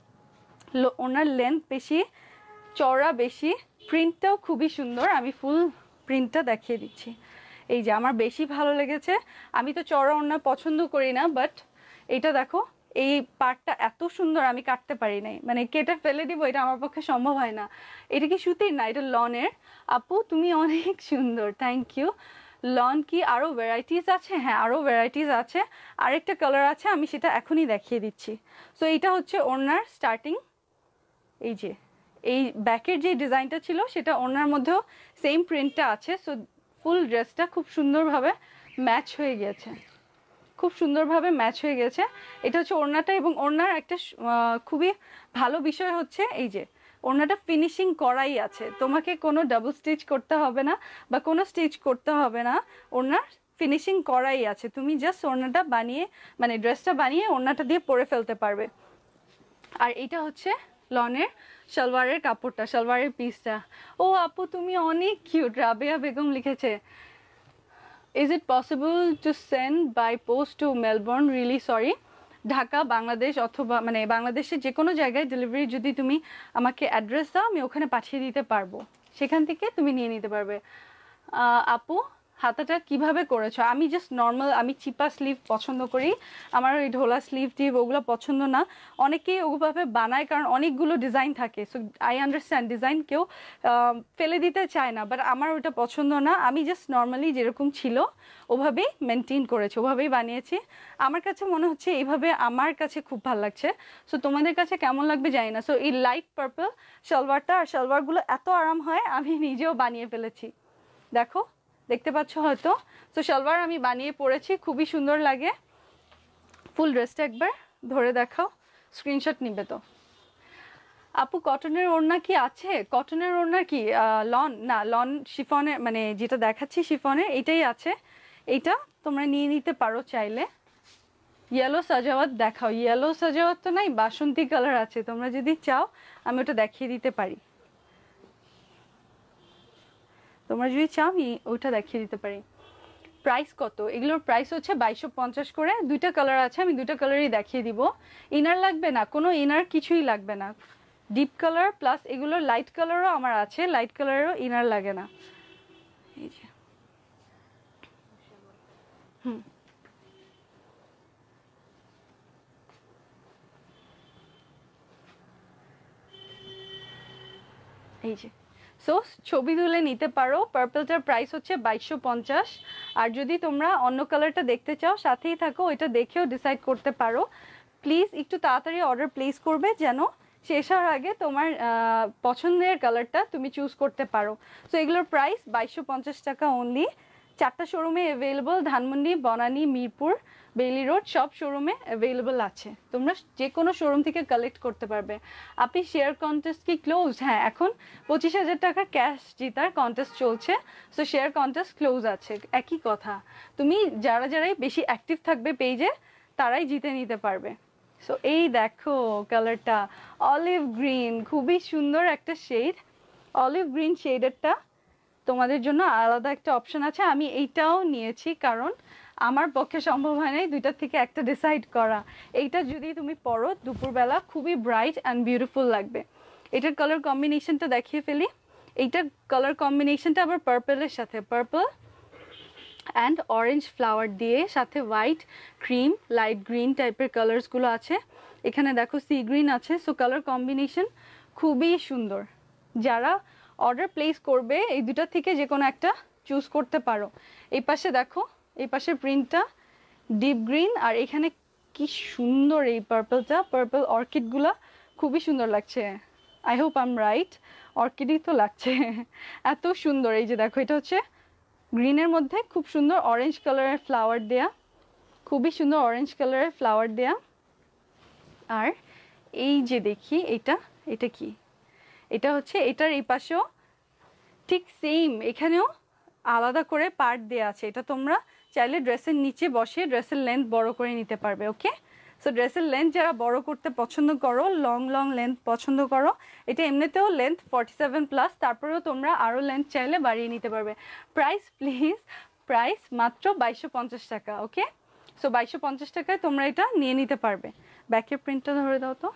ওনার লেন্থ বেশি, চওড়া বেশি, প্রিন্টটাও খুবই সুন্দর। আমি ফুল প্রিন্টটা দেখিয়ে দিচ্ছি। এই যে আমার বেশি ভালো লেগেছে, আমি তো চওড়া ওড়না পছন্দ করি না, বাট এইটা দেখো এই পার্টটা এত সুন্দর, আমি কাটতে পারি নাই, মানে কেটে ফেলে দিব এটা আমার পক্ষে সম্ভব হয় না। এটা কি সুতির না, এটা লনের। আপু তুমি অনেক সুন্দর, থ্যাংক ইউ। লন কি আরও ভ্যারাইটিস আছে? হ্যাঁ আরও ভ্যারাইটিস আছে, আরেকটা কালার আছে, আমি সেটা এখনই দেখিয়ে দিচ্ছি। সো এইটা হচ্ছে ওড়নার স্টার্টিং, এই যে এই ব্যাকের যে ডিজাইনটা ছিল সেটা ওড়নার মধ্যেও সেম প্রিন্টটা আছে। সো ফুল ড্রেসটা খুব সুন্দরভাবে ম্যাচ হয়ে গেছে, খুব সুন্দরভাবে ম্যাচ হয়ে গেছে। এটা হচ্ছে ওড়নাটা, এবং ওড়নার একটা খুবই ভালো বিষয় হচ্ছে এই যে ওড়নাটা ফিনিশিং করাই আছে, তোমাকে কোনো ডাবল স্টিচ করতে হবে না বা কোনো স্টিচ করতে হবে না, ওড়নার ফিনিশিং করাই আছে। তুমি জাস্ট ওড়নাটা বানিয়ে মানে ড্রেসটা বানিয়ে ওড়নাটা দিয়ে পরে ফেলতে পারবে। আর এটা হচ্ছে লনের সালোয়ারের কাপড়টা, সালোয়ারের পিসটা। ও আপু তুমি অনেক কিউট, রাবেয়া বেগম লিখেছে, is it possible to send by post to Melbourne? Really sorry, Dhaka, Bangladesh অথবা মানে বাংলাদেশের যে কোনো জায়গায় ডেলিভারি যদি তুমি আমাকে অ্যাড্রেস দাও আমি ওখানে পাঠিয়ে দিতে পারবো, সেখান থেকে তুমি নিয়ে নিতে পারবে। আপু হাতাটা কিভাবে করেছো? আমি জাস্ট নর্মাল, আমি চিপা স্লিভ পছন্দ করি, আমার ওই ঢোলা স্লিভ টিভ ওগুলো পছন্দ না। অনেকেই ওগুলোভাবে বানায় কারণ অনেকগুলো ডিজাইন থাকে, সো আই আন্ডারস্ট্যান্ড ডিজাইন কেউ ফেলে দিতে চায় না, বাট আমার ওটা পছন্দ না। আমি জাস্ট নর্মালি যেরকম ছিল ওভাবেই মেনটেন করেছি, ওভাবেই বানিয়েছি। আমার কাছে মনে হচ্ছে এইভাবে আমার কাছে খুব ভালো লাগছে। সো তোমাদের কাছে কেমন লাগবে জানি না। সো এই লাইট পার্পল সালোয়ারটা, আর সালোয়ারগুলো এত আরাম হয় আমি নিজেও বানিয়ে ফেলেছি। দেখো দেখতে পাচ্ছ হয়তো। সো সালোয়ার আমি বানিয়ে পরেছি, খুবই সুন্দর লাগে। ফুল ড্রেসটা একবার ধরে দেখাও, স্ক্রিনশট নিবে তো। আপু কটনের ওড়না কি আছে? কটনের ওড়না কি লন না, লন শিফনের, মানে যেটা দেখাচ্ছি শিফনের এটাই আছে। এইটা তোমরা নিয়ে নিতে পারো চাইলে। ইয়েলো সাজাওয়াত দেখাও। ইয়েলো সাজাওয়াত তো নাই, বাসন্তী কালার আছে, তোমরা যদি চাও আমি ওটা দেখিয়ে দিতে পারি। তোমরা যদি চাও আমি ওইটা দেখিয়ে দিতে পারি। প্রাইস কত? এগুলোর প্রাইস হচ্ছে বাইশশো পঞ্চাশ করে। দুইটা কালার আছে, আমি দুইটা কালারই দেখিয়ে দিব। ইনার লাগবে না, কোনো ইনার কিছুই লাগবে না। ডিপ কালার প্লাস এগুলো লাইট কালারও আমার আছে, লাইট কালারেরও ইনার লাগে না। এই যে হুম এই যে সো ছবি তুলে নিতে পারো। পার্পলটার প্রাইস হচ্ছে বাইশশো পঞ্চাশ। আর যদি তোমরা অন্য কালারটা দেখতে চাও সাথেই থাকো, ওইটা দেখেও ডিসাইড করতে পারো। প্লিজ একটু তাড়াতাড়ি অর্ডার প্লেস করবে যেন শেষ হওয়ার আগে তোমার পছন্দের কালারটা তুমি চুজ করতে পারো। সো এগুলোর প্রাইস বাইশশো পঞ্চাশ টাকা অনলি। চারটা শোরুমে available, Dhanmondi, Banani, Mirpur, Bailey road, সব শোরুমে অ্যাভেলেবল আছে। তোমরা যে কোনো শোরুম থেকে কালেক্ট করতে পারবে। আপনি শেয়ার কন্টেস্ট কি ক্লোজ? হ্যাঁ, এখন পঁচিশ হাজার টাকার ক্যাশ জিতার কন্টেস্ট চলছে। সো শেয়ার কন্টেস্ট ক্লোজ আছে, একই কথা। তুমি যারা যারাই বেশি অ্যাক্টিভ থাকবে পেজে তারাই জিতে নিতে পারবে। সো এই দেখো কালারটা অলিভ গ্রিন, খুবই সুন্দর একটা শেড। অলিভ গ্রিন শেডেরটা তোমাদের জন্য আলাদা একটা অপশন আছে। আমি এইটাও নিয়েছি কারণ আমার পক্ষে সম্ভব হয় নাই দুইটার থেকে একটা ডিসাইড করা। এইটা যদি তুমি পরো দুপুরবেলা খুবই ব্রাইট অ্যান্ড বিউটিফুল লাগবে। এটার কালার কম্বিনেশনটা দেখিয়ে ফেলি। এইটার কালার কম্বিনেশনটা আবার পার্পলের সাথে, পার্পল অ্যান্ড অরেঞ্জ ফ্লাওয়ার দিয়ে, সাথে হোয়াইট, ক্রিম, লাইট গ্রিন টাইপের কালার্সগুলো আছে। এখানে দেখো সি গ্রিন আছে। সো কালার কম্বিনেশন খুবই সুন্দর। যারা অর্ডার প্লেস করবে এই দুটা থেকে যে কোনো একটা চুজ করতে পারো। এই পাশে দেখো, এই পাশের প্রিন্টটা ডিপ গ্রিন, আর এখানে কি সুন্দর এই পার্পলটা, পার্পল অর্কিডগুলা খুবই সুন্দর লাগছে। I hope I am right, অর্কিডই তো লাগছে, এত সুন্দর। এই যে দেখো, এটা হচ্ছে গ্রিনের মধ্যে খুব সুন্দর অরেঞ্জ কালারের ফ্লাওয়ার দেয়া, খুবই সুন্দর অরেঞ্জ কালারের ফ্লাওয়ার দেয়া। আর এই যে দেখি এটা, এটা কি, এটা হচ্ছে এটার এই পাশেও ঠিক সেম, এখানেও আলাদা করে পার্ট দেওয়া আছে। এটা তোমরা চাইলে ড্রেসের নিচে বসে ড্রেসের লেন্থ বড় করে নিতে পারবে। ওকে, সো ড্রেসের লেন্থ যারা বড় করতে পছন্দ করো, লং লং লেন্থ পছন্দ করো, এটা এমনিতেও লেন্থ ফর্টি সেভেন প্লাস, তারপরেও তোমরা আরও লেন্থ চাইলে বাড়িয়ে নিতে পারবে। প্রাইস প্লিজ, প্রাইস মাত্র বাইশশো পঞ্চাশ টাকা। ওকে, সো বাইশশো পঞ্চাশ টাকায় তোমরা এটা নিয়ে নিতে পারবে। ব্যাকের প্রিন্টটা ধরে দাও তো,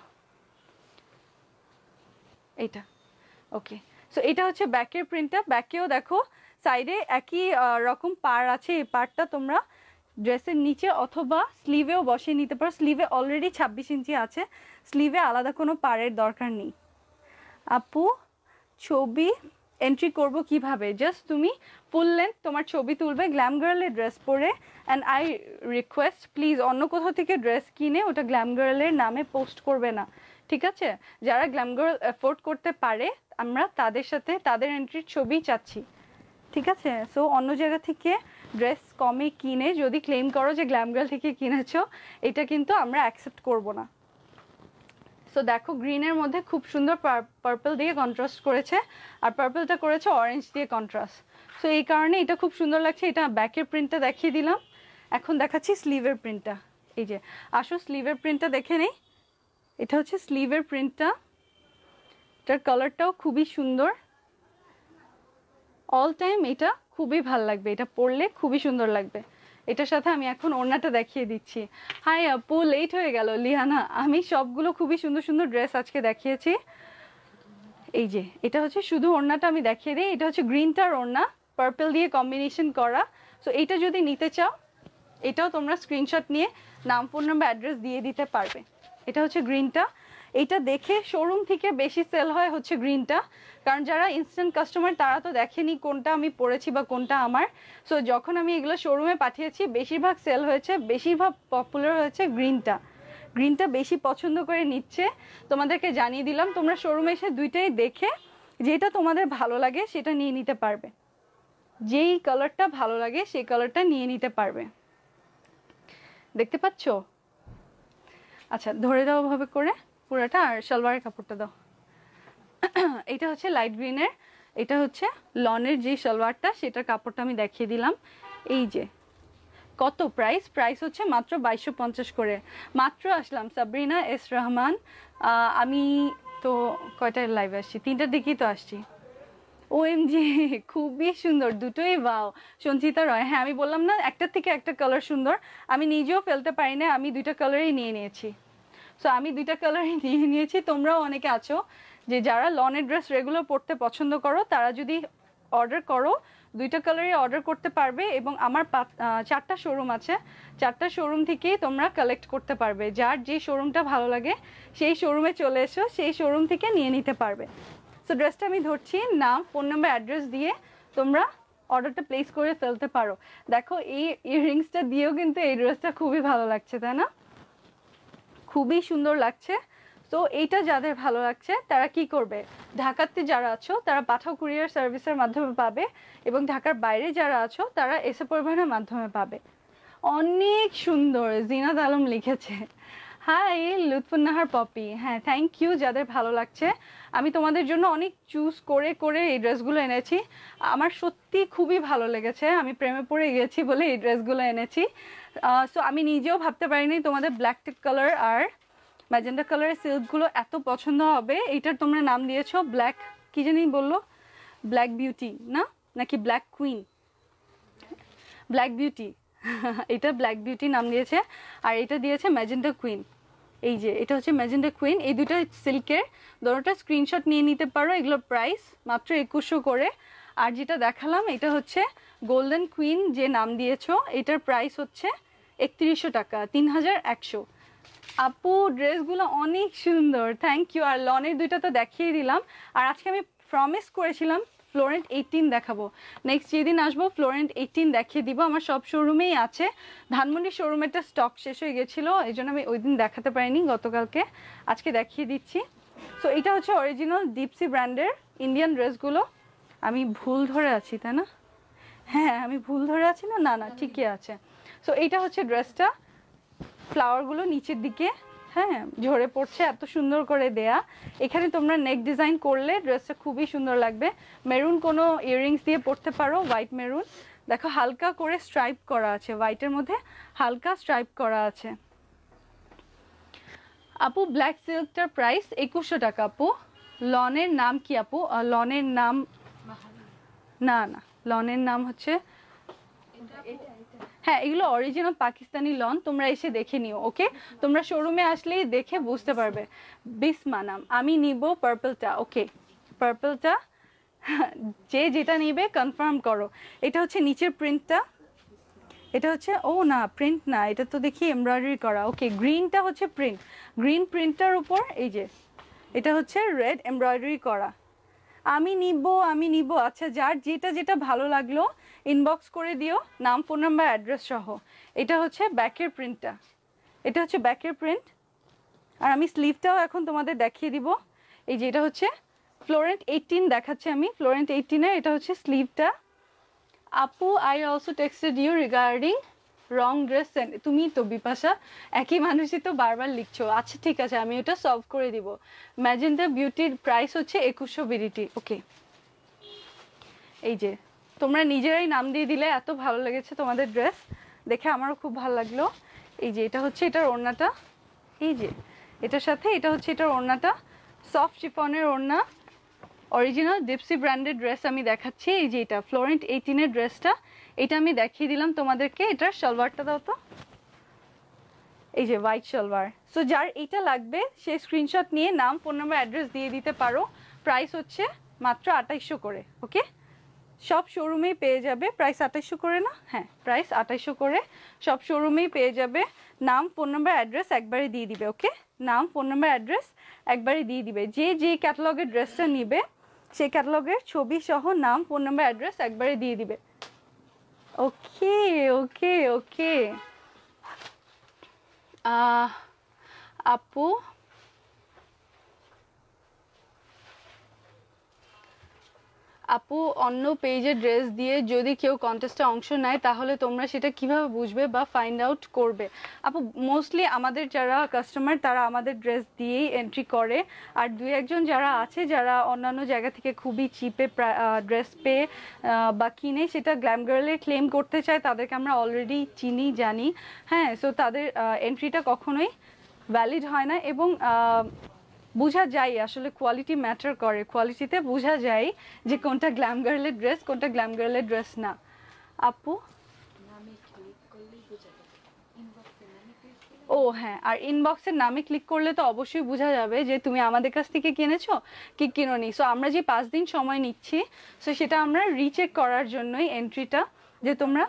এইটা। ওকে, সো এটা হচ্ছে ব্যাকের প্রিন্টটা। ব্যাকেও দেখো সাইডে একই রকম পার আছে। এই পারটা তোমরা ড্রেসের নিচে অথবা স্লিভেও বসিয়ে নিতে পারো। স্লিভে অলরেডি ছাব্বিশ ইঞ্চি আছে, স্লিভে আলাদা কোনো পারের দরকার নেই। আপু ছবি এন্ট্রি করব কিভাবে? জাস্ট তুমি ফুল লেন্থ তোমার ছবি তুলবে গ্ল্যাম গার্লের ড্রেস পরে, অ্যান্ড আই রিকোয়েস্ট প্লিজ অন্য কোথাও থেকে ড্রেস কিনে ওটা গ্ল্যাম গার্লের নামে পোস্ট করবে না, ঠিক আছে? যারা গ্ল্যাম গার্ল অ্যাফোর্ড করতে পারে আমরা তাদের সাথে তাদের এন্ট্রির ছবি চাচ্ছি, ঠিক আছে? সো অন্য জায়গা থেকে ড্রেস কমে কিনে যদি ক্লেম করো যে গ্ল্যাম গার্ল থেকে কিনেছো, এটা কিন্তু আমরা অ্যাকসেপ্ট করব না। সো দেখো গ্রিনের মধ্যে খুব সুন্দর পার্পল দিয়ে কন্ট্রাস্ট করেছে, আর পার্পলটা করেছে অরেঞ্জ দিয়ে কন্ট্রাস্ট। সো এই কারণে এটা খুব সুন্দর লাগছে। এটা ব্যাকের প্রিন্টটা দেখিয়ে দিলাম, এখন দেখাচ্ছি স্লিভের প্রিন্টটা। এই যে আসো স্লিভের প্রিন্টটা দেখে নেই। এটা হচ্ছে স্লিভের প্রিন্টটা, এটার কালারটাও খুবই সুন্দর। অল টাইম এটা খুবই ভাল লাগবে, এটা পরলে খুবই সুন্দর লাগবে। এটার সাথে আমি এখন ওড়নাটা দেখিয়ে দিচ্ছি। হাই আপু, লেট হয়ে গেল লিহানা, আমি সবগুলো খুবই সুন্দর সুন্দর ড্রেস আজকে দেখিয়েছি। এই যে এটা হচ্ছে শুধু ওড়নাটা আমি দেখিয়ে দিই। এটা হচ্ছে গ্রিনটার ওড়না, পার্পল দিয়ে কম্বিনেশন করা। সো এইটা যদি নিতে চাও এটাও তোমরা স্ক্রিনশট নিয়ে নাম, ফোন নাম্বার, অ্যাড্রেস দিয়ে দিতে পারবে। এটা হচ্ছে গ্রিনটা। এইটা দেখে শোরুম থেকে বেশি সেল হয় হচ্ছে গ্রিনটা, কারণ যারা ইনস্ট্যান্ট কাস্টমার তারা তো দেখেনি কোনটা আমি পরেছি বা কোনটা আমার। সো যখন আমি এগুলো শোরুমে পাঠিয়েছি বেশিরভাগ সেল হয়েছে, বেশিরভাগ পপুলার হয়েছে গ্রিনটা। গ্রিনটা বেশি পছন্দ করে নিচ্ছে, তোমাদেরকে জানিয়ে দিলাম। তোমরা শোরুমে এসে দুইটাই দেখে যেটা তোমাদের ভালো লাগে সেটা নিয়ে নিতে পারবে। যেই কালারটা ভালো লাগে সেই কালারটা নিয়ে নিতে পারবে। দেখতে পাচ্ছ? আচ্ছা ধরে দাও ভাবে করে পুরোটা, আর সালোয়ারের কাপড়টা দাও। এটা হচ্ছে লাইট গ্রিনের, এটা হচ্ছে লনের যে সালোয়ারটা সেটার কাপড়টা আমি দেখিয়ে দিলাম। এই যে কত প্রাইস, প্রাইস হচ্ছে মাত্র বাইশশো পঞ্চাশ করে। মাত্র আসলাম সাবরিনা এস রহমান, আমি তো কয়টায় লাইভ আসছি, তিনটার দিকেই তো আসছি। ও এম জি, খুবই সুন্দর দুটোই। বাও, সঞ্চিতা রয়, হ্যাঁ আমি বললাম না একটার থেকে একটা কালার সুন্দর, আমি নিজেও ফেলতে পারি না, আমি দুইটা কালারই নিয়ে নিয়েছি। সো আমি দুইটা কালারই নিয়ে নিয়েছি। তোমরাও অনেকে আছো যে যারা লনের ড্রেস রেগুলার পরতে পছন্দ করো, তারা যদি অর্ডার করো দুইটা কালারই অর্ডার করতে পারবে। এবং আমার চারটা শোরুম আছে, চারটা শোরুম থেকেই তোমরা কালেক্ট করতে পারবে। যার যে শোরুমটা ভালো লাগে সেই শোরুমে চলে এসো, সেই শোরুম থেকে নিয়ে নিতে পারবে। সো ড্রেসটা আমি ধরছি, নাম ফোন নাম্বার অ্যাড্রেস দিয়ে তোমরা অর্ডারটা প্লেস করে ফেলতে পারো। দেখো এই ইয়াররিংসটা দিয়েও কিন্তু এই ড্রেসটা খুবই ভালো লাগছে, তাই না? খুবই সুন্দর লাগছে। তো এইটা যাদের ভালো লাগছে তারা কি করবে, ঢাকাতে যারা আছো তারা পাঠাও কুরিয়ার সার্ভিসের মাধ্যমে পাবে, এবং ঢাকার বাইরে যারা আছো তারা এসে পরিবহনের মাধ্যমে পাবে। অনেক সুন্দর, জিনাত আলম লিখেছে। হাই লুৎফুন্নাহার পপি, হ্যাঁ থ্যাংক ইউ যাদের ভালো লাগছে। আমি তোমাদের জন্য অনেক চুজ করে করে এই ড্রেসগুলো এনেছি, আমার সত্যি খুবই ভালো লেগেছে, আমি প্রেমে পড়ে গেছি বলে এই ড্রেসগুলো এনেছি। সো আমি নিজেও ভাবতে পারিনি তোমাদের ব্ল্যাক টিপ কালার আর ম্যাজেন্ডা কালারের সিল্কগুলো এত পছন্দ হবে। এইটার তোমরা নাম দিয়েছো ব্ল্যাক, কি জানি বললো, ব্ল্যাক বিউটি না নাকি ব্ল্যাক কুইন? ব্ল্যাক বিউটি, এটা ব্ল্যাক বিউটি নাম দিয়েছে, আর এটা দিয়েছে ম্যাজেন্ডা কুইন। এই যে এটা হচ্ছে ম্যাজেন্ডা কুইন, এই দুটো সিল্কের, দুটোটা স্ক্রিনশট নিয়ে নিতে পারো। এগুলোর প্রাইস মাত্র একুশশো করে। আর যেটা দেখালাম এটা হচ্ছে গোল্ডেন কুইন যে নাম দিয়েছো, এটার প্রাইস হচ্ছে একত্রিশশো টাকা, তিন হাজার একশো। আপু ড্রেসগুলো অনেক সুন্দর, থ্যাংক ইউ। আর লনের দুইটা তো দেখিয়ে দিলাম, আর আজকে আমি প্রমিস করেছিলাম ফ্লোরেন্ট এইটিন দেখাবো, নেক্সট যেদিন আসবো ফ্লোরেন্ট এইটিন দেখিয়ে দিব। আমার সব শোরুমেই আছে, ধানমন্ডি শোরুমেরটা স্টক শেষ হয়ে গেছিলো, এই জন্য আমি ওই দিন দেখাতে পারিনি গতকালকে, আজকে দেখিয়ে দিচ্ছি। সো এটা হচ্ছে অরিজিনাল ডিপসি ব্র্যান্ডের ইন্ডিয়ান ড্রেসগুলো। আমি ভুল ধরে আছি তাই না? হ্যাঁ আমি ভুল ধরে আছি না? না না ঠিকই আছে। সো এইটা হচ্ছে ড্রেসটা, ফ্লাওয়ারগুলো নিচের দিকে হ্যাঁ ঝরে পড়ছে, এত সুন্দর করে দেয়া। এখানে তোমরা নেক ডিজাইন করলে ড্রেসটা খুবই সুন্দর লাগবে। মেরুন কোনো ইয়াররিংস দিয়ে পরতে পারো, হোয়াইট মেরুন। দেখো হালকা করে স্ট্রাইপ করা আছে, হোয়াইটের মধ্যে হালকা স্ট্রাইপ করা আছে। আপু ব্ল্যাক সিল্কটার প্রাইস একুশশো টাকা। আপু লনের নাম কি আপু? লনের নাম না না লনের নাম হচ্ছে, হ্যাঁ এগুলো অরিজিনাল পাকিস্তানি লন, তোমরা এসে দেখে নিও। ওকে, তোমরা শোরুমে আসলেই দেখে বুঝতে পারবে। বিসমা নাম, আমি নিব পার্পলটা। ওকে পার্পলটা যে যেটা নিবে কনফার্ম করো। এটা হচ্ছে নিচের প্রিন্টটা, এটা হচ্ছে ও না প্রিন্ট না, এটা তো দেখি এমব্রয়ডারি করা। ওকে গ্রিনটা হচ্ছে প্রিন্ট, গ্রিন প্রিন্টটার উপর এই যে এটা হচ্ছে রেড এমব্রয়ডারি করা। আমি নিব আমি নিব আচ্ছা যার যেটা যেটা ভালো লাগলো ইনবক্স করে দিও, নাম ফোন নাম্বার অ্যাড্রেস সহ। এটা হচ্ছে ব্যাকের প্রিন্টটা, এটা হচ্ছে ব্যাকের প্রিন্ট। আর আমি স্লিভটাও এখন তোমাদের দেখিয়ে দিব। এই যে এটা হচ্ছে ফ্লোরেন্ট এইটিন দেখাচ্ছে আমি, ফ্লোরেন্ট এইটিনের এটা হচ্ছে স্লিভটা। আপু I also texted you regarding wrong dress. তুমি তো বিপাশা একই মানুষই তো বারবার লিখছো। আচ্ছা ঠিক আছে আমি ওটা সলভ করে দিব। ম্যাজেন্টা বিউটির প্রাইস হচ্ছে একুশশো বিডিটি। ওকে এই যে তোমরা নিজেরাই নাম দিয়ে দিলে, এত ভালো লেগেছে তোমাদের ড্রেস দেখে, আমারও খুব ভালো লাগলো। এই যে এটা হচ্ছে এটার ওড়নাটা, এই যে এটার সাথে এটা হচ্ছে এটার ওড়নাটা, সফট শিফনের ওড়না, অরিজিনাল ডিপসি ব্র্যান্ডের ড্রেস আমি দেখাচ্ছি। এই যে এটা ফ্লোরেন্ট এইটিনের ড্রেসটা, এটা আমি দেখিয়ে দিলাম তোমাদেরকে। এটার সালোয়ারটা দাও তো, এই যে হোয়াইট সালোয়ার। সো যার এইটা লাগবে সে স্ক্রিনশট নিয়ে নাম ফোন নাম্বার অ্যাড্রেস দিয়ে দিতে পারো। প্রাইস হচ্ছে মাত্র আঠাইশশো করে। ওকে সব শোরুমেই পেয়ে যাবে, প্রাইস আঠাইশশো করে না? হ্যাঁ প্রাইস আঠাইশশো করে, সব শোরুমেই পেয়ে যাবে। নাম ফোন নাম্বার অ্যাড্রেস একবারে দিয়ে দিবে। ওকে নাম ফোন নাম্বার অ্যাড্রেস একবারে দিয়ে দিবে। যে যে ক্যাটালগের ড্রেসটা নিবে সেই ক্যাটালগের ছবি সহ নাম ফোন নাম্বার অ্যাড্রেস একবারে দিয়ে দিবে। ওকে ওকে ওকে আপু আপু অন্য পেজে ড্রেস দিয়ে যদি কেউ কন্টেস্টে অংশ নেয় তাহলে তোমরা সেটা কিভাবে বুঝবে বা ফাইন্ড আউট করবে? আপু মোস্টলি আমাদের যারা কাস্টমার তারা আমাদের ড্রেস দিয়েই এন্ট্রি করে, আর দুই একজন যারা আছে যারা অন্যান্য জায়গা থেকে খুবই চিপে ড্রেস পেয়ে বা কিনে সেটা গ্ল্যাম গার্লে ক্লেম করতে চায়, তাদেরকে আমরা অলরেডি চিনি জানি। হ্যাঁ, সো তাদের এন্ট্রিটা কখনোই ভ্যালিড হয় না এবং বোঝা যায় আসলে কোয়ালিটি ম্যাটার করে, কোয়ালিটিতে বোঝা যায় যে কোনটা গ্ল্যাম গার্লের ড্রেস কোনটা গ্ল্যাম গার্লের ড্রেস না। আপু ও হ্যাঁ, আর ইনবক্সের নামে ক্লিক করলে তো অবশ্যই বোঝা যাবে যে তুমি আমাদের কাছ থেকে কিনেছো কি কিনোনি। সো আমরা যে পাঁচ দিন সময় নিচ্ছি, সো সেটা আমরা রিচেক করার জন্যই এন্ট্রিটা যে তোমরা।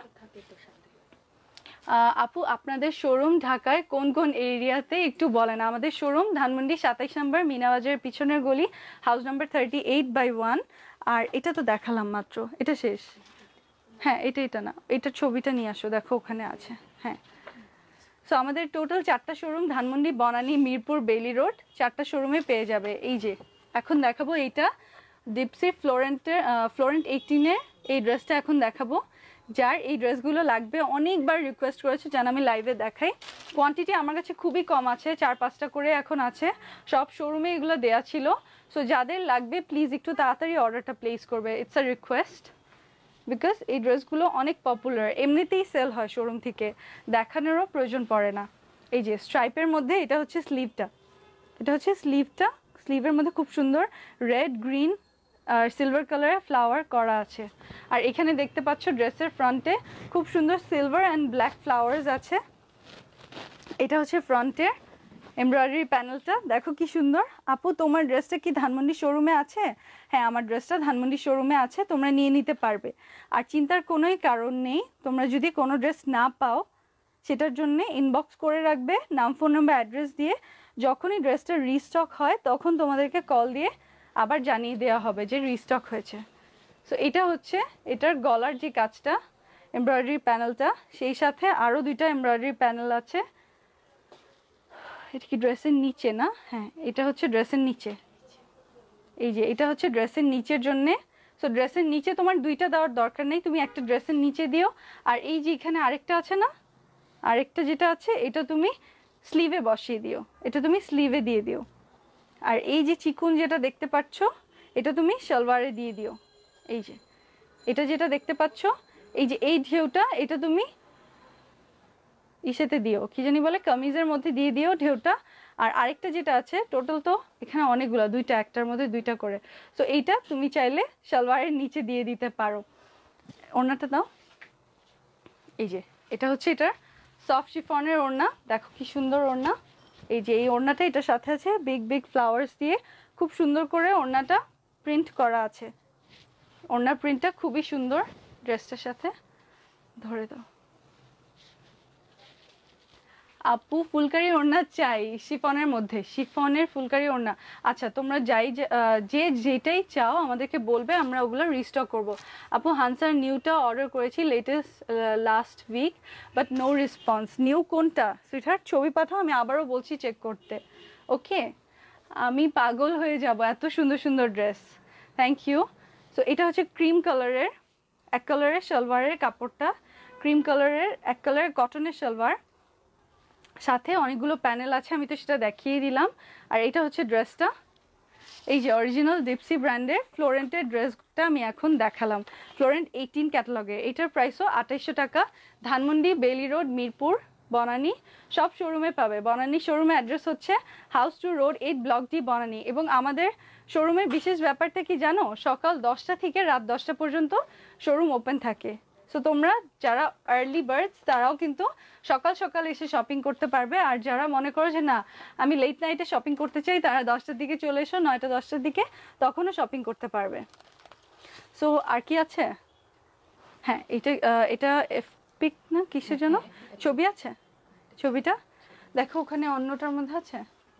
আপু আপনাদের শোরুম ঢাকায় কোন কোন এরিয়াতে একটু বলেন? আমাদের শোরুম ধানমন্ডি সাতাইশ নম্বর মিনাবাজারের পিছনের গলি, house number thirty eight by one. আর এটা তো দেখালাম মাত্র, এটা শেষ। হ্যাঁ, এটা এটা না, এটার ছবিটা নিয়ে আসো, দেখো ওখানে আছে। হ্যাঁ, সো আমাদের টোটাল চারটা showroom, Dhanmondi, Banani, Mirpur, Bailey road, চারটা শোরুমে পেয়ে যাবে। এই যে এখন দেখাবো এইটা ডিপসি ফ্লোরেন্টের ফ্লোরেন্ট এইটিনের এই ড্রেসটা এখন দেখাবো। যার এই ড্রেসগুলো লাগবে অনেকবার রিকোয়েস্ট করেছে যেন আমি লাইভে দেখাই। কোয়ান্টিটি আমার কাছে খুবই কম আছে, চার পাঁচটা করে এখন আছে, সব শোরুমে এগুলো দেয়া ছিল। সো যাদের লাগবে প্লিজ একটু তাড়াতাড়ি অর্ডারটা প্লেস করবে, ইটস আ রিকোয়েস্ট, বিকজ এই ড্রেসগুলো অনেক পপুলার, এমনিতেই সেল হয় শোরুম থেকে, দেখানোরও প্রয়োজন পড়ে না। এই যে স্ট্রাইপের মধ্যে এটা হচ্ছে স্লিভটা, এটা হচ্ছে স্লিভটা, স্লিভের মধ্যে খুব সুন্দর রেড গ্রিন আর সিলভার কালারের ফ্লাওয়ার করা আছে। আর এখানে দেখতে পাচ্ছ ড্রেসের ফ্রন্টে খুব সুন্দর সিলভার অ্যান্ড ব্ল্যাক ফ্লাওয়ার্স আছে। এটা হচ্ছে ফ্রন্টের এমব্রয়ডারি প্যানেলটা, দেখো কি সুন্দর। আপু তোমার ড্রেসটা কি ধানমন্ডি শোরুমে আছে? হ্যাঁ, আমার ড্রেসটা ধানমন্ডি শোরুমে আছে, তোমরা নিয়ে নিতে পারবে। আর চিন্তার কোনোই কারণ নেই, তোমরা যদি কোনো ড্রেস না পাও সেটার জন্য ইনবক্স করে রাখবে নাম, ফোন নাম্বার, অ্যাড্রেস দিয়ে। যখনই ড্রেসটা রিস্টক হয় তখন তোমাদেরকে কল দিয়ে আবার জানিয়ে দেওয়া হবে যে রিস্টক হয়েছে। সো এটা হচ্ছে এটার গলার যে কাজটা এমব্রয়ডারি প্যানেলটা, সেই সাথে আরও দুইটা এমব্রয়ডারি প্যানেল আছে। এটা কি ড্রেসের নিচে না? হ্যাঁ, এটা হচ্ছে ড্রেসের নিচে। এই যে এটা হচ্ছে ড্রেসের নিচের জন্যে। সো ড্রেসের নিচে তোমার দুইটা দেওয়ার দরকার নেই, তুমি একটা ড্রেসের নিচে দিও। আর এই যে এখানে আরেকটা আছে না, আরেকটা যেটা আছে এটা তুমি স্লিভে বসিয়ে দিও, এটা তুমি স্লিভে দিয়ে দিও। আর এই যে চিকুন যেটা দেখতে পাচ্ছ এটা তুমি সালোয়ারে দিয়ে দিও। এই যে এটা যেটা দেখতে পাচ্ছ, এই যে এই ঢেউটা এটা তুমি ইসেতে দিও, কি জানি বলে, কামিজের মধ্যে দিয়ে দিও ঢেউটা। আর আরেকটা যেটা আছে, টোটাল তো এখানে অনেকগুলো, দুইটা, একটার মধ্যে দুইটা করে। সো এইটা তুমি চাইলে সালোয়ারের নিচে দিয়ে দিতে পারো। ওড়নাটা দাও। এই যে এটা হচ্ছে এটার সফট শিফনের ওড়না, দেখো কি সুন্দর ওড়না। এই যে এই ওড়নাটা এটার সাথে আছে বিগ বিগ ফ্লাওয়ার্স দিয়ে খুব সুন্দর করে ওড়নাটা প্রিন্ট করা আছে। ওড়নার প্রিন্টটা খুবই সুন্দর ড্রেসটার সাথে। ধরে দাও। আপু ফুলকারি ওড়না চাই শিফনের মধ্যে, শিফনের ফুলকারি ওড়না। আচ্ছা, তোমরা যাই যে যেটাই চাও আমাদেরকে বলবে, আমরা ওগুলো রিস্টক করব। আপু হানসার নিউটা অর্ডার করেছি latest last week, but no response. New কোনটা সুইটহার্ট? ছবি পাঠাও, আমি আবারও বলছি চেক করতে। ওকে, আমি পাগল হয়ে যাব, এত সুন্দর সুন্দর ড্রেস। Thank you. সো এটা হচ্ছে ক্রিম কালারের, এক কালারের সালোয়ারের কাপড়টা, ক্রিম কালারের এক কালারের কটনের সালোয়ার, সাথে অনেকগুলো প্যানেল আছে, আমি তো সেটা দেখিয়ে দিলাম। আর এটা হচ্ছে ড্রেসটা, এই যে অরিজিনাল ডিপসি ব্র্যান্ডের ফ্লোরেন্টের ড্রেসটা আমি এখন দেখালাম, ফ্লোরেন্ট এইটিন ক্যাটালগের। এটার প্রাইসও আঠাইশশো টাকা। ধানমন্ডি, বেইলি রোড, মিরপুর, বনানী সব শোরুমে পাবে। বনানী শোরুমে অ্যাড্রেস হচ্ছে house two road eight, block D, Banani. এবং আমাদের শোরুমের বিশেষ ব্যাপারটা কি জানো? সকাল দশটা থেকে রাত দশটা পর্যন্ত শোরুম ওপেন থাকে। সো তোমরা যারা আর্লি বার্ডস তারাও কিন্তু সকাল সকাল এসে শপিং করতে পারবে। আর যারা মনে করো যে না আমি লেট নাইটে শপিং করতে চাই, তারা দশটার দিকে চলে এসো, নয়টা দশটার দিকে, তখনও শপিং করতে পারবে। সো আর কি আছে? হ্যাঁ, এটা এটা এফপিক না কিসের জন্য ছবি আছে, ছবিটা দেখো ওখানে অন্যটার মধ্যে আছে।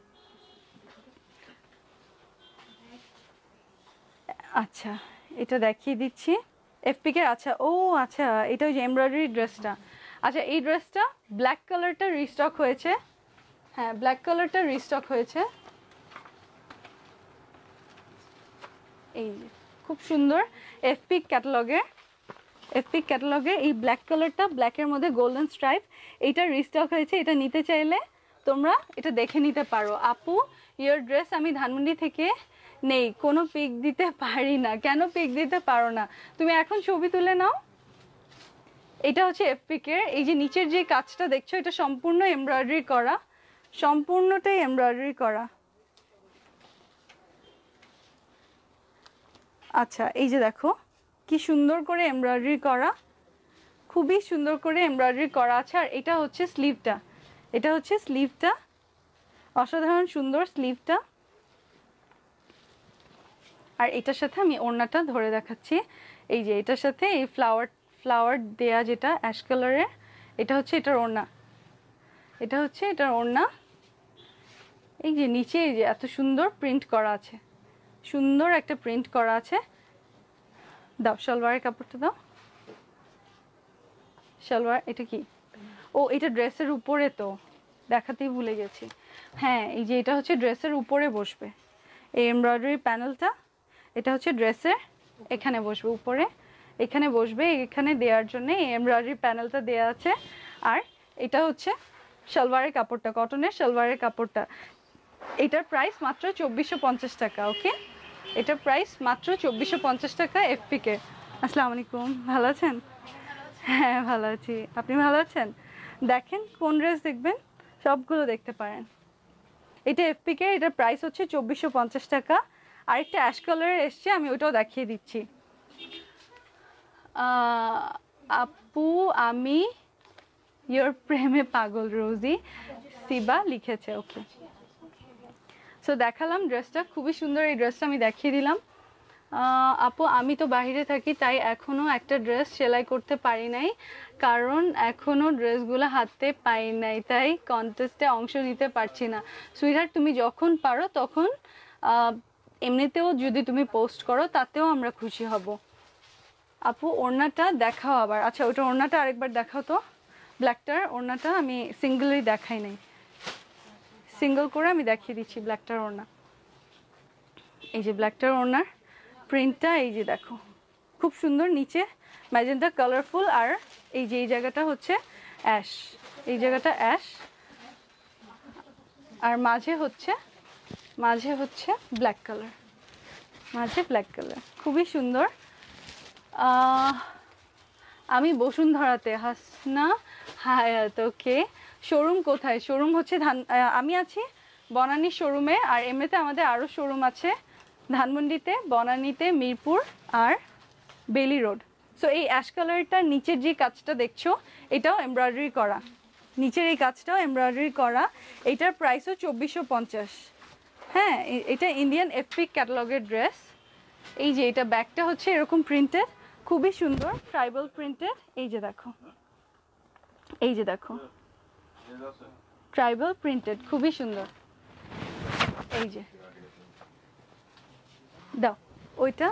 আচ্ছা, এটা দেখিয়ে দিচ্ছি এফপিকের। আচ্ছা, ও আচ্ছা, এটা ওই যে এমব্রয়ডারি ড্রেসটা। আচ্ছা, এই ড্রেসটা ব্ল্যাক কালারটা রিস্টক হয়েছে। হ্যাঁ, ব্ল্যাক কালারটা রিস্টক হয়েছে। এই যে খুব সুন্দর এফপিক ক্যাটালগে এফপিক ক্যাটালগে এই ব্ল্যাক কালারটা, ব্ল্যাকের মধ্যে গোল্ডেন স্ট্রাইপ, এইটা রিস্টক হয়েছে। এটা নিতে চাইলে তোমরা এটা দেখে নিতে পারো। আপু ইয়ার ড্রেস আমি ধানমন্ডি থেকে নেই, কোনো পিক দিতে পারি না। কেন পিক দিতে পারো না? তুমি এখন ছবি তুলে নাও। এটা হচ্ছে এফপিকের, এই যে নিচের যে কাজটা দেখছো এটা সম্পূর্ণ এমব্রয়ডারি করা, সম্পূর্ণটাই এমব্রয়ডারি করা। আচ্ছা এই যে দেখো কি সুন্দর করে এমব্রয়ডারি করা, খুবই সুন্দর করে এমব্রয়ডারি করা আছে। আর এটা হচ্ছে স্লিভটা, এটা হচ্ছে স্লিভটা, অসাধারণ সুন্দর স্লিভটা। আর এটার সাথে আমি ওড়নাটা ধরে দেখাচ্ছি। এই যে এটার সাথে এই ফ্লাওয়ার ফ্লাওয়ার দেয়া যেটা অ্যাশ কালারের, এটা হচ্ছে এটার ওড়না, এটা হচ্ছে এটার ওড়না। এই যে নিচে এই যে এত সুন্দর প্রিন্ট করা আছে, সুন্দর একটা প্রিন্ট করা আছে। দাও সালোয়ারের কাপড়টা দাও। সালোয়ার এটা কি? ও এটা ড্রেসের উপরে, তো দেখাতেই ভুলে গেছি। হ্যাঁ এই যে এটা হচ্ছে ড্রেসের উপরে বসবে, এই এমব্রয়ডারি প্যানেলটা এটা হচ্ছে ড্রেসের এখানে বসবে, উপরে এখানে বসবে, এখানে দেওয়ার জন্য এই এমব্রয়ডারি প্যানেলটা দেওয়া আছে। আর এটা হচ্ছে সালোয়ারের কাপড়টা, কটনের সালোয়ারের কাপড়টা। এটার প্রাইস মাত্র চব্বিশশো পঞ্চাশ টাকা। ওকে, এটার প্রাইস মাত্র চব্বিশশো পঞ্চাশ টাকা এফপিকে। আসসালামু আলাইকুম, ভালো আছেন? হ্যাঁ ভালো আছি, আপনি ভালো আছেন? দেখেন কোন ড্রেস দেখবেন, সবগুলো দেখতে পারেন। এটা এফপিকে, এটার প্রাইস হচ্ছে চব্বিশশো পঞ্চাশ টাকা। আরেকটা অ্যাশ কালারের এসছে, আমি ওটাও দেখিয়ে দিচ্ছি। আপু আমি ইয়োর প্রেমে পাগল রোজি সিবা লিখেছে। ওকে, সো দেখালাম ড্রেসটা, খুবই সুন্দর। এই ড্রেসটা আমি দেখিয়ে দিলাম। আপু আমি তো বাইরে থাকি, তাই এখনো একটা ড্রেস সেলাই করতে পারি নাই, কারণ এখনো ড্রেসগুলো হাতে পাই নাই, তাই কন্টেস্টে অংশ নিতে পারছি না। সুইটহার্ট তুমি যখন পারো তখন এমনিতেও যদি তুমি পোস্ট করো তাতেও আমরা খুশি হব। আপু ওড়নাটা দেখাও আবার। আচ্ছা ওটা ওড়নাটা আরেকবার দেখাও তো, ব্ল্যাকটার ওড়নাটা আমি সিঙ্গেলই দেখাই নাই, সিঙ্গেল করে আমি দেখিয়ে দিচ্ছি ব্ল্যাকটার ওড়না। এই যে ব্ল্যাকটার ওড়নার প্রিন্টটা এই যে দেখো, খুব সুন্দর, নিচে ম্যাজেন্টা কালারফুল। আর এই যে এই জায়গাটা হচ্ছে অ্যাশ, এই জায়গাটা অ্যাশ, আর মাঝে হচ্ছে মাঝে হচ্ছে ব্ল্যাক কালার, মাঝে ব্ল্যাক কালার, খুবই সুন্দর। আমি বসুন্ধরাতে, হাসনা হায়াত। ওকে, শোরুম কোথায়? শোরুম হচ্ছে ধান, আমি আছি বনানী শোরুমে, আর এমনিতে আমাদের আরও শোরুম আছে ধানমন্ডিতে, বনানীতে, মিরপুর আর বেলি রোড। সো এই অ্যাশ কালারটার নিচের যে কাজটা দেখছো এটাও এমব্রয়ডারি করা, নিচের এই কাজটাও এমব্রয়ডারি করা। এটার প্রাইসও চব্বিশশো পঞ্চাশ। হ্যাঁ এটা ইন্ডিয়ান এফপিক ক্যাটালগের ড্রেস। এই যে এটা ব্যাগটা হচ্ছে এরকম প্রিন্টেড, খুবই সুন্দর ট্রাইবাল প্রিন্টেড। এই যে দেখো, এই যে দেখো ট্রাইবাল প্রিন্টেড, খুবই সুন্দর। এই যে দাও ওইটা,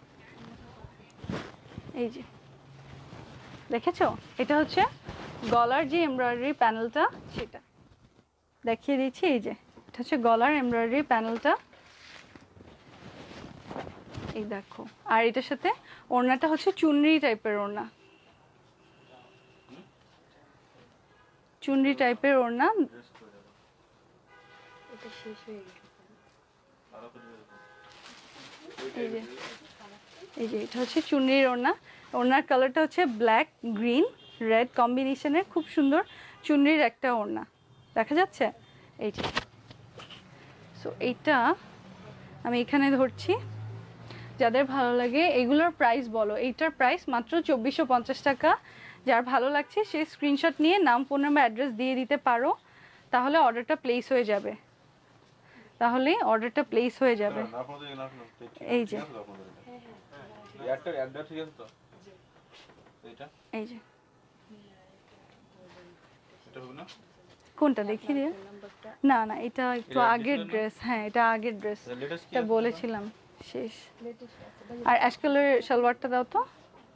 এই যে দেখেছো, এটা হচ্ছে গলার যে এমব্রয়ডারি প্যানেলটা সেটা দেখিয়ে দিচ্ছি। এই যে এটা হচ্ছে গলার এমব্রয়ডারি প্যানেলটা, এই দেখো। আর এটার সাথে ওড়নাটা হচ্ছে চুনরি টাইপের ওড়না, চুনরি টাইপের ওড়না। এই যে এই যে এটা হচ্ছে চুনরির ওড়না, ওড়নার কালারটা হচ্ছে ব্ল্যাক গ্রিন রেড কম্বিনেশনের, খুব সুন্দর চুনরির একটা ওড়না, দেখা যাচ্ছে। এই যে সো এইটা আমি এখানে ধরছি, যাদের ভালো লাগে এগুলোর প্রাইস বলো। এইটার প্রাইস মাত্র চব্বিশশো পঞ্চাশ টাকা। যার ভালো লাগছে সে স্ক্রিনশট নিয়ে নাম, ফোন নাম্বার, অ্যাড্রেস দিয়ে দিতে পারো, তাহলে অর্ডারটা প্লেস হয়ে যাবে, তাহলে অর্ডারটা প্লেস হয়ে যাবে। এই যে এই যে কোনটা দেখিয়ে দিয়ে, না না এটা একটু আগের ড্রেস। হ্যাঁ এটা আগের ড্রেস, এটা বলেছিলাম শেষ। আর অ্যাশ কালারের সালোয়ারটা দাও তো।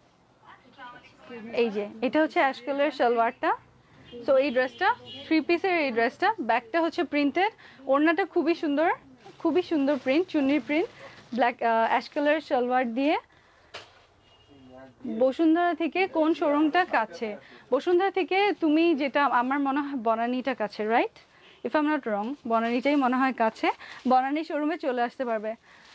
এই যে এটা হচ্ছে অ্যাশ কালারের সালোয়ারটা। সো এই ড্রেসটা থ্রি পিসের, এই ড্রেসটা ব্যাকটা হচ্ছে প্রিন্টেড, ওড়নাটা খুবই সুন্দর, খুবই সুন্দর প্রিন্ট, চুন্নির print. Black ash colour salwar দিয়ে। বসুন্ধরা থেকে কোন শোরুমটা কাছে? বসুন্ধরা থেকে তুমি যেটা, আমার মনে হয় বনানীটা কাছে, right? If I am not wrong, বনানীটাই মনে হয় কাছে। বনানী শোরুমে চলে আসতে পারবে।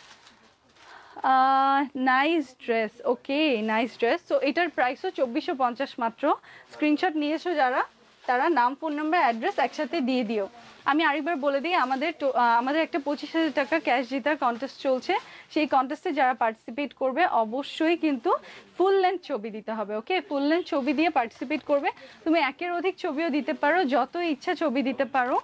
Nice dress, okay nice dress. তো এটার প্রাইসও চব্বিশশো পঞ্চাশ মাত্র। স্ক্রিনশট নিয়েছো যারা, তারা নাম, ফোন নাম্বার, অ্যাড্রেস একসাথে দিয়ে দিও। আমি আরেকবার বলে দিই, আমাদের আমাদের একটা পঁচিশ হাজার টাকা ক্যাশ জেতার কন্টেস্ট চলছে। সেই কন্টেস্টে যারা পার্টিসিপেট করবে অবশ্যই কিন্তু ফুল লেন্থ ছবি দিতে হবে, ওকে? ফুল লেন্থ ছবি দিয়ে পার্টিসিপেট করবে। তুমি একের অধিক ছবিও দিতে পারো, যত ইচ্ছা ছবি দিতে পারো।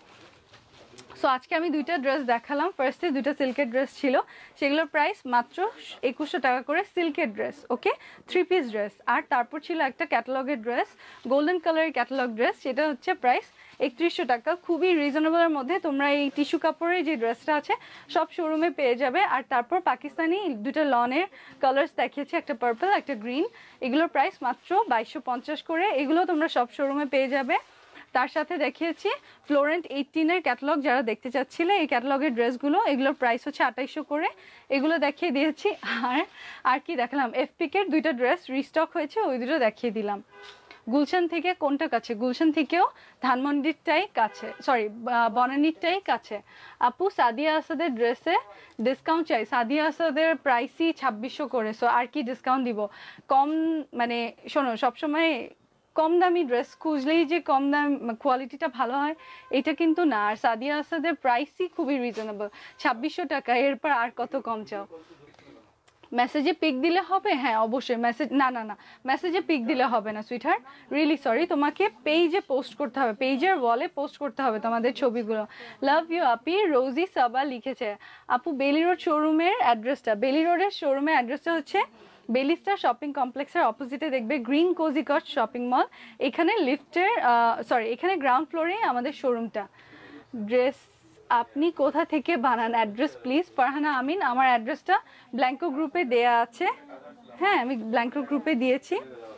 সো আজকে আমি দুইটা ড্রেস দেখালাম। ফার্স্টে দুইটা সিল্কের ড্রেস ছিল, সেগুলোর প্রাইস মাত্র একুশশো টাকা করে সিল্কের dress, okay? Three piece dress. আর তারপর ছিল একটা ক্যাটালগের ড্রেস, গোল্ডেন কালারের ক্যাটালগ ড্রেস, সেটা হচ্ছে প্রাইস একত্রিশশো টাকা। খুবই রিজনেবলের মধ্যে তোমরা এই টিস্যু কাপড়ের যে ড্রেসটা আছে সব শোরুমে পেয়ে যাবে। আর তারপর পাকিস্তানি দুটো লনের কালার্স দেখিয়েছে, একটা পার্পল একটা গ্রিন, এগুলোর প্রাইস মাত্র বাইশশো পঞ্চাশ করে। এগুলো তোমরা সব শোরুমে পেয়ে যাবে। তার সাথে দেখিয়েছি ফ্লোরেন্ট এইটিনের ক্যাটালগ, যারা দেখতে চাচ্ছিলে এই ক্যাটালগের ড্রেসগুলো, এগুলোর প্রাইস হচ্ছে আঠাইশশো করে, এগুলো দেখিয়ে দিয়েছি। আর আর কি দেখালাম, এফপিকের দুইটা ড্রেস রিস্টক হয়েছে, ওই দুটো দেখিয়ে দিলাম। গুলশান থেকে কোনটা কাছে? গুলশান থেকেও ধানমন্ডিরটাই কাছে, সরি বনানীরটাই কাছে। আপু সাদিয়া আসাদের ড্রেসে ডিসকাউন্ট চাই। সাদিয়া আসাদের প্রাইসই ছাব্বিশশো করে, সো আর কি ডিসকাউন্ট দিব? কম মানে শোনো, সবসময় কম দামি ড্রেস খুঁজলেই যে কম দাম কোয়ালিটিটা ভালো হয় এটা কিন্তু না। আর সাদিয়া আসাদের প্রাইসই খুবই রিজনেবল, ছাব্বিশশো টাকা, এরপর আর কত কম চাও? মেসেজে পিক দিলে হবে? হ্যাঁ অবশ্যই মেসেজ, না না না মেসেজে পিক দিলে হবে না সুইটহার্ট, রিয়েলি সরি। তোমাকে পেজে পোস্ট করতে হবে, পেজের ওয়ালে পোস্ট করতে হবে তোমাদের ছবিগুলো। লাভ ইউ আপি, রোজি সাবা লিখেছে। আপু বেলি রোড শোরুমের অ্যাড্রেসটা, বেলি রোডের শোরুমের অ্যাড্রেসটা হচ্ছে বেলিস্টার শপিং কমপ্লেক্সের অপোজিটে দেখবে green cozy cot shopping mall, এখানে লিফটের সরি এখানে গ্রাউন্ড ফ্লোরে আমাদের শোরুমটা। ড্রেস আপনি কোথা থেকে বানান? Address please. ফারহানা আমিন, আমার অ্যাড্রেসটা ব্ল্যাঙ্কো গ্রুপে দেয়া আছে। হ্যাঁ আমি ব্ল্যাঙ্কো গ্রুপে দিয়েছি।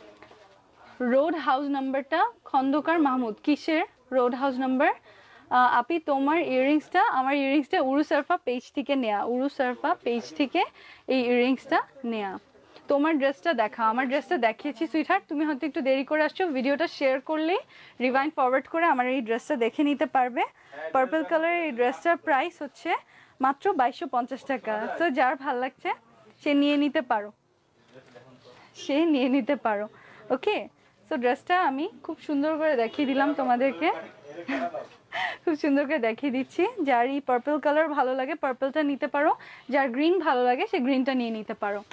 রোড হাউস নাম্বারটা খন্দকার মাহমুদ, কিসের রোড হাউস নাম্বার? আপনি তোমার ইয়াররিংসটা, আমার ইয়াররিংসটা উরু সারফা পেজ থেকে নেয়া, উরু সারফা পেজ থেকে এই ইয়াররিংসটা নেয়া। তোমার ড্রেসটা দেখা, আমার ড্রেসটা দেখিয়েছি সুইটহার্ট, তুমি হয়তো একটু দেরি করে আসছো, ভিডিওটা শেয়ার করলেই রিভাইন্ড ফরওয়ার্ড করে আমার এই ড্রেসটা দেখে নিতে পারবে। পার্পল কালারের এই ড্রেসটার প্রাইস হচ্ছে মাত্র বাইশশো পঞ্চাশ টাকা। সো যার ভাল লাগছে সে নিয়ে নিতে পারো, সে নিয়ে নিতে পারো, ওকে? সো ড্রেসটা আমি খুব সুন্দর করে দেখিয়ে দিলাম তোমাদেরকে, খুব সুন্দর করে দেখিয়ে দিচ্ছি। যার এই পার্পল কালার ভালো লাগে পার্পলটা নিতে পারো, যার গ্রিন ভালো লাগে সে গ্রিনটা নিয়ে নিতে পারো।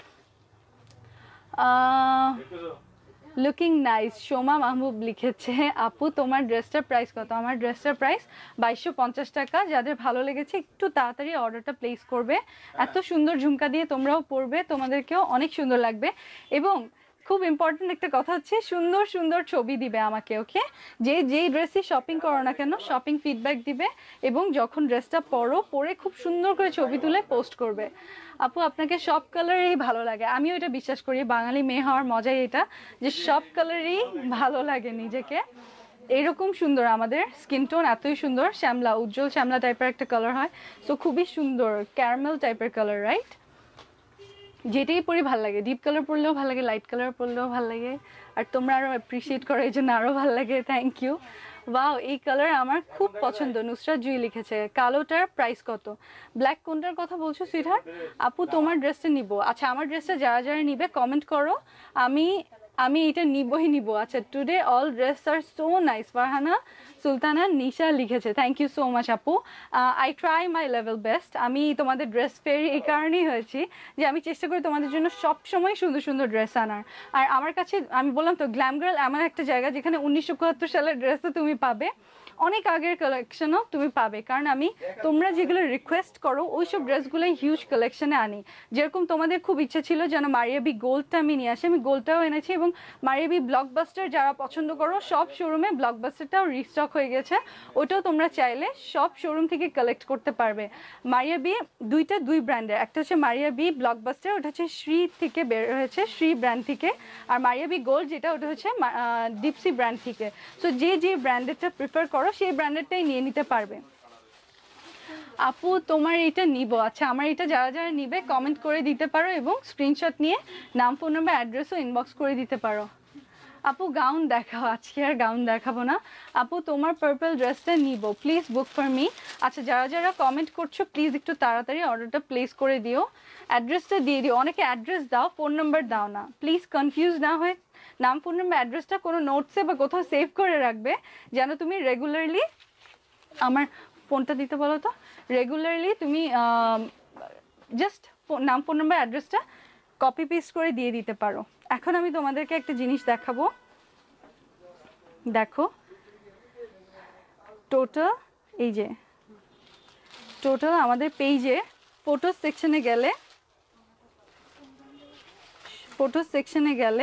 লুকিং নাইস, সোমা মাহবুব লিখেছে। আপু তোমার ড্রেসটার প্রাইস কত? আমার ড্রেসটার প্রাইস বাইশশো পঞ্চাশ টাকা। যাদের ভালো লেগেছে একটু তাড়াতাড়ি অর্ডারটা প্লেস করবে। এত সুন্দর ঝুমকা দিয়ে তোমরাও পরবে, তোমাদেরকেও অনেক সুন্দর লাগবে। এবং খুব ইম্পর্টেন্ট একটা কথা হচ্ছে সুন্দর সুন্দর ছবি দিবে আমাকে, ওকে? যে যেই ড্রেসই শপিং করো না কেন শপিং ফিডব্যাক দিবে, এবং যখন ড্রেসটা পরো পরে খুব সুন্দর করে ছবি তুলে পোস্ট করবে। আপু আপনাকে সব কালারই ভালো লাগে, আমিও এটা বিশ্বাস করি, বাঙালি মেয়ে হওয়ার মজাই এটা যে সব কালারই ভালো লাগে নিজেকে। এরকম সুন্দর আমাদের স্কিন টোন, এতই সুন্দর, শ্যামলা, উজ্জ্বল শ্যামলা টাইপের একটা কালার হয়, সো খুবই সুন্দর ক্যারামেল টাইপের কালার, রাইট? যেটাই পরি ভালো লাগে, ডিপ কালার পরলেও ভালো লাগে, লাইট কালার পরলেও ভালো লাগে। আর তোমরা আরও অ্যাপ্রিসিয়েট করো এই জন্য আরও ভালো লাগে, থ্যাংক ইউ। ওয়াও এই কালার আমার খুব পছন্দ, নুসরাত জুই লিখেছে। কালোটার প্রাইস কত? ব্ল্যাক কোনটার কথা বলছো সুইটহার্ট? আপু তোমার ড্রেসটা নিব। আচ্ছা আমার ড্রেসটা যারা যারা নিবে কমেন্ট করো, আমি আমি এটা নিবই নিব। আচ্ছা টুডে অল ড্রেস আর সো নাইস, ফারহানা সুলতানা নিশা লিখেছে, থ্যাংক ইউ সো মাচ আপু। I try my level best. আমি তোমাদের ড্রেস ফেয়ার এই কারণেই হয়েছি যে আমি চেষ্টা করি তোমাদের জন্য সব সময় সুন্দর সুন্দর ড্রেস আনার। আর আমার কাছে আমি বললাম তো গ্ল্যাম গার্ল এমন একটা জায়গা যেখানে উনিশশো একাত্তর সালের ড্রেসও তুমি পাবে, অনেক আগের কালেকশনও তুমি পাবে, কারণ আমি তোমরা যেগুলো রিকোয়েস্ট করো ওই সব ড্রেসগুলোই হিউজ কালেকশনে আনি। যেরকম তোমাদের খুব ইচ্ছে ছিল যেন মারিয়াবি গোল্ডটা আমি নিয়ে আসি, আমি গোল্ডটাও এনেছি। এবং মারিয়াবি ব্লকবাস্টার যারা পছন্দ করো সব শোরুমে ব্লকবাস্টারটাও রিস্টক হয়ে গেছে, ওটাও তোমরা চাইলে সব শোরুম থেকে কালেক্ট করতে পারবে। মারিয়াবি দুইটা দুই ব্র্যান্ডের, একটা হচ্ছে মারিয়াবি ব্লকবাস্টার, ওটা হচ্ছে শ্রী থেকে বের হয়েছে, শ্রী ব্র্যান্ড থেকে। আর মারিয়াবি গোল্ড যেটা ওটা হচ্ছে ডিপসি ব্র্যান্ড থেকে। সো যে যে ব্র্যান্ডেরটা প্রিফার করো সেই ব্র্যান্ডেরটাই নিয়ে নিতে পারবে। আপু তোমার এটা নিব, আচ্ছা আমার এটা যারা যারা নিবে কমেন্ট করে দিতে পারো এবং স্ক্রিনশট নিয়ে নাম ফোন নাম্বার অ্যাড্রেসও ইনবক্স করে দিতে পারো। আপু গাউন দেখাও, আজকে আর গাউন দেখাবো না। আপু তোমার পার্পল ড্রেসটা নিব, প্লিজ বুক ফর মি। আচ্ছা যারা যারা কমেন্ট করছো প্লিজ একটু তাড়াতাড়ি অর্ডারটা প্লেস করে দিও, অ্যাড্রেসটা দিয়ে দিও। অনেকে অ্যাড্রেস দাও, ফোন নাম্বার দাও না, প্লিজ কনফিউজ না হয়ে নাম ফোন নাম্বার অ্যাড্রেসটা কোনো নোটসে বা কোথাও সেভ করে রাখবে, যেন তুমি রেগুলারলি আমার ফোনটা দিতে বলো তো, রেগুলারলি তুমি জাস্ট নাম ফোন নাম্বার অ্যাড্রেসটা কপি পেস্ট করে দিয়ে দিতে পারো। এখন আমি তোমাদেরকে একটা জিনিস দেখাবো, দেখো টোটাল এই যে টোটাল আমাদের পেজে ফটো সেকশনে গেলে ফটো সেকশনে গেলে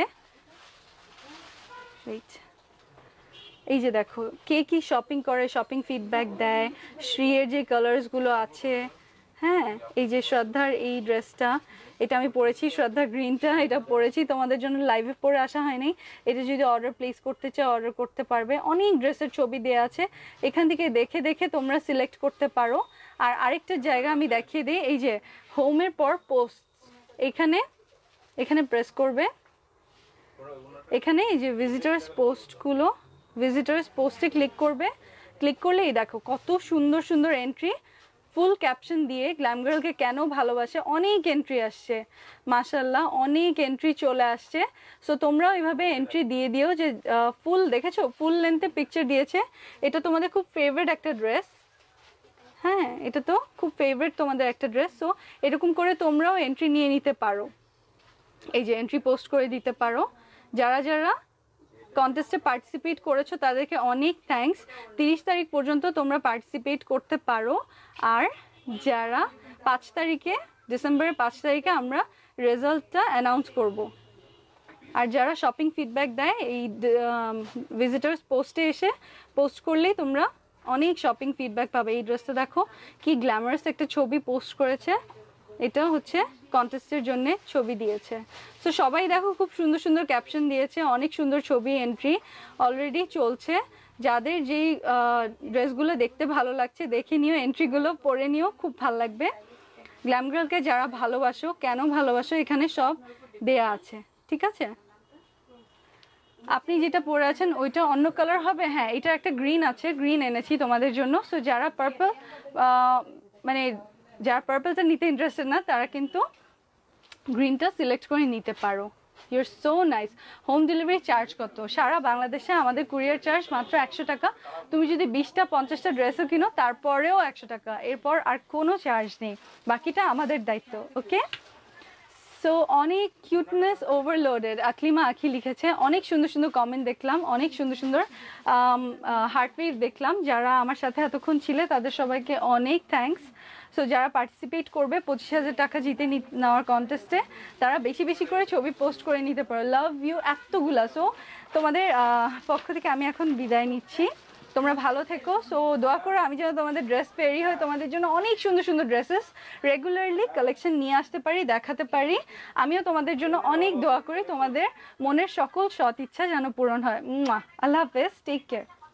এই যে দেখো কে কি শপিং করে, শপিং ফিডব্যাক দেয়, শ্রীয়ের যে কালার্সগুলো আছে, হ্যাঁ এই যে শ্রদ্ধার এই ড্রেসটা, এটা আমি পরেছি, শ্রদ্ধা গ্রিনটা এটা পরেছি, তোমাদের জন্য লাইভে পরে আসা হয়নি, এটা যদি অর্ডার প্লেস করতে চাও অর্ডার করতে পারবে। অনেক ড্রেসের ছবি দেওয়া আছে, এখান থেকে দেখে দেখে তোমরা সিলেক্ট করতে পারো। আর আরেকটা জায়গা আমি দেখিয়ে দিই, এই যে হোমের পর পোস্ট, এখানে এখানে প্রেস করবে, এখানে এই যে ভিজিটার্স পোস্টগুলো, ভিজিটার্স পোস্টে ক্লিক করবে, ক্লিক করলে এই দেখো কত সুন্দর সুন্দর এন্ট্রি, ফুল ক্যাপশন দিয়ে গ্ল্যাম গার্লকে কেন ভালোবাসে, অনেক এন্ট্রি আসছে মাশাল্লাহ, অনেক এন্ট্রি চলে আসছে। সো তোমরাও এইভাবে এন্ট্রি দিয়ে দিও, যে ফুল দেখেছো ফুল লেন্থে পিকচার দিয়েছে, এটা তোমাদের খুব ফেভারিট একটা ড্রেস, হ্যাঁ এটা তো খুব ফেভারিট তোমাদের একটা ড্রেস। সো এরকম করে তোমরাও এন্ট্রি নিয়ে নিতে পারো, এই যে এন্ট্রি পোস্ট করে দিতে পারো। যারা যারা কন্টেস্টে পার্টিসিপেট করেছো তাদেরকে অনেক থ্যাঙ্কস, তিরিশ তারিখ পর্যন্ত তোমরা পার্টিসিপেট করতে পারো। আর যারা পাঁচ তারিখে ডিসেম্বরের পাঁচ তারিখে আমরা রেজাল্টটা অ্যানাউন্স করব। আর যারা শপিং ফিডব্যাক দেয় এই ভিজিটার্স পোস্টে এসে পোস্ট করলেই তোমরা অনেক শপিং ফিডব্যাক পাবে। এই ড্রেসটা দেখো কি গ্ল্যামারাস একটা ছবি পোস্ট করেছে, এটা হচ্ছে কন্টেস্টের জন্য ছবি দিয়েছে। সো সবাই দেখো খুব সুন্দর সুন্দর ক্যাপশন দিয়েছে, অনেক সুন্দর ছবি এন্ট্রি অলরেডি চলছে। যাদের যেই ড্রেসগুলো দেখতে ভালো লাগছে দেখে নিও, এন্ট্রিগুলো পরে নিও, খুব ভালো লাগবে। গ্ল্যাম গার্লকে যারা ভালোবাসো, কেন ভালোবাসো, এখানে সব দেয়া আছে, ঠিক আছে। আপনি যেটা পরে আছেন ওইটা অন্য কালার হবে, হ্যাঁ এটা একটা গ্রিন আছে, গ্রিন এনেছি তোমাদের জন্য। সো যারা পার্পল মানে যারা পার্পলটা নিতে ইন্টারেস্টেড না তারা কিন্তু গ্রিনটা সিলেক্ট করে নিতে পারো। Your so nice. Home delivery charge কত? সারা বাংলাদেশে আমাদের কুরিয়ার চার্জ মাত্র একশো টাকা। তুমি যদি বিশটা পঞ্চাশটা ড্রেসও কিনো তারপরেও একশো টাকা, এরপর আর কোনো চার্জ নেই, বাকিটা আমাদের দায়িত্ব। ওকে, সো অনেক কিউটনেস ওভারলোডেড আকলিমা আখি লিখেছে, অনেক সুন্দর সুন্দর কমেন্ট দেখলাম, অনেক সুন্দর সুন্দর হার্টবিট দেখলাম। যারা আমার সাথে এতক্ষণ ছিলে তাদের সবাইকে অনেক থ্যাঙ্কস। সো যারা পার্টিসিপেট করবে পঁচিশ হাজার টাকা জিতে নেওয়ার কন্টেস্টে, তারা বেশি বেশি করে ছবি পোস্ট করে নিতে পারো। লাভ ইউ এতগুলা। সো তোমাদের পক্ষ থেকে আমি এখন বিদায় নিচ্ছি, তোমরা ভালো থেকো। সো দোয়া করো আমি যেন তোমাদের ড্রেস পেরি হয়, তোমাদের জন্য অনেক সুন্দর সুন্দর ড্রেসেস রেগুলারলি কালেকশন নিয়ে আসতে পারি, দেখাতে পারি। আমিও তোমাদের জন্য অনেক দোয়া করি, তোমাদের মনের সকল সৎ ইচ্ছা যেন পূরণ হয়। আল্লাহ হাফেজ, টেক কেয়ার।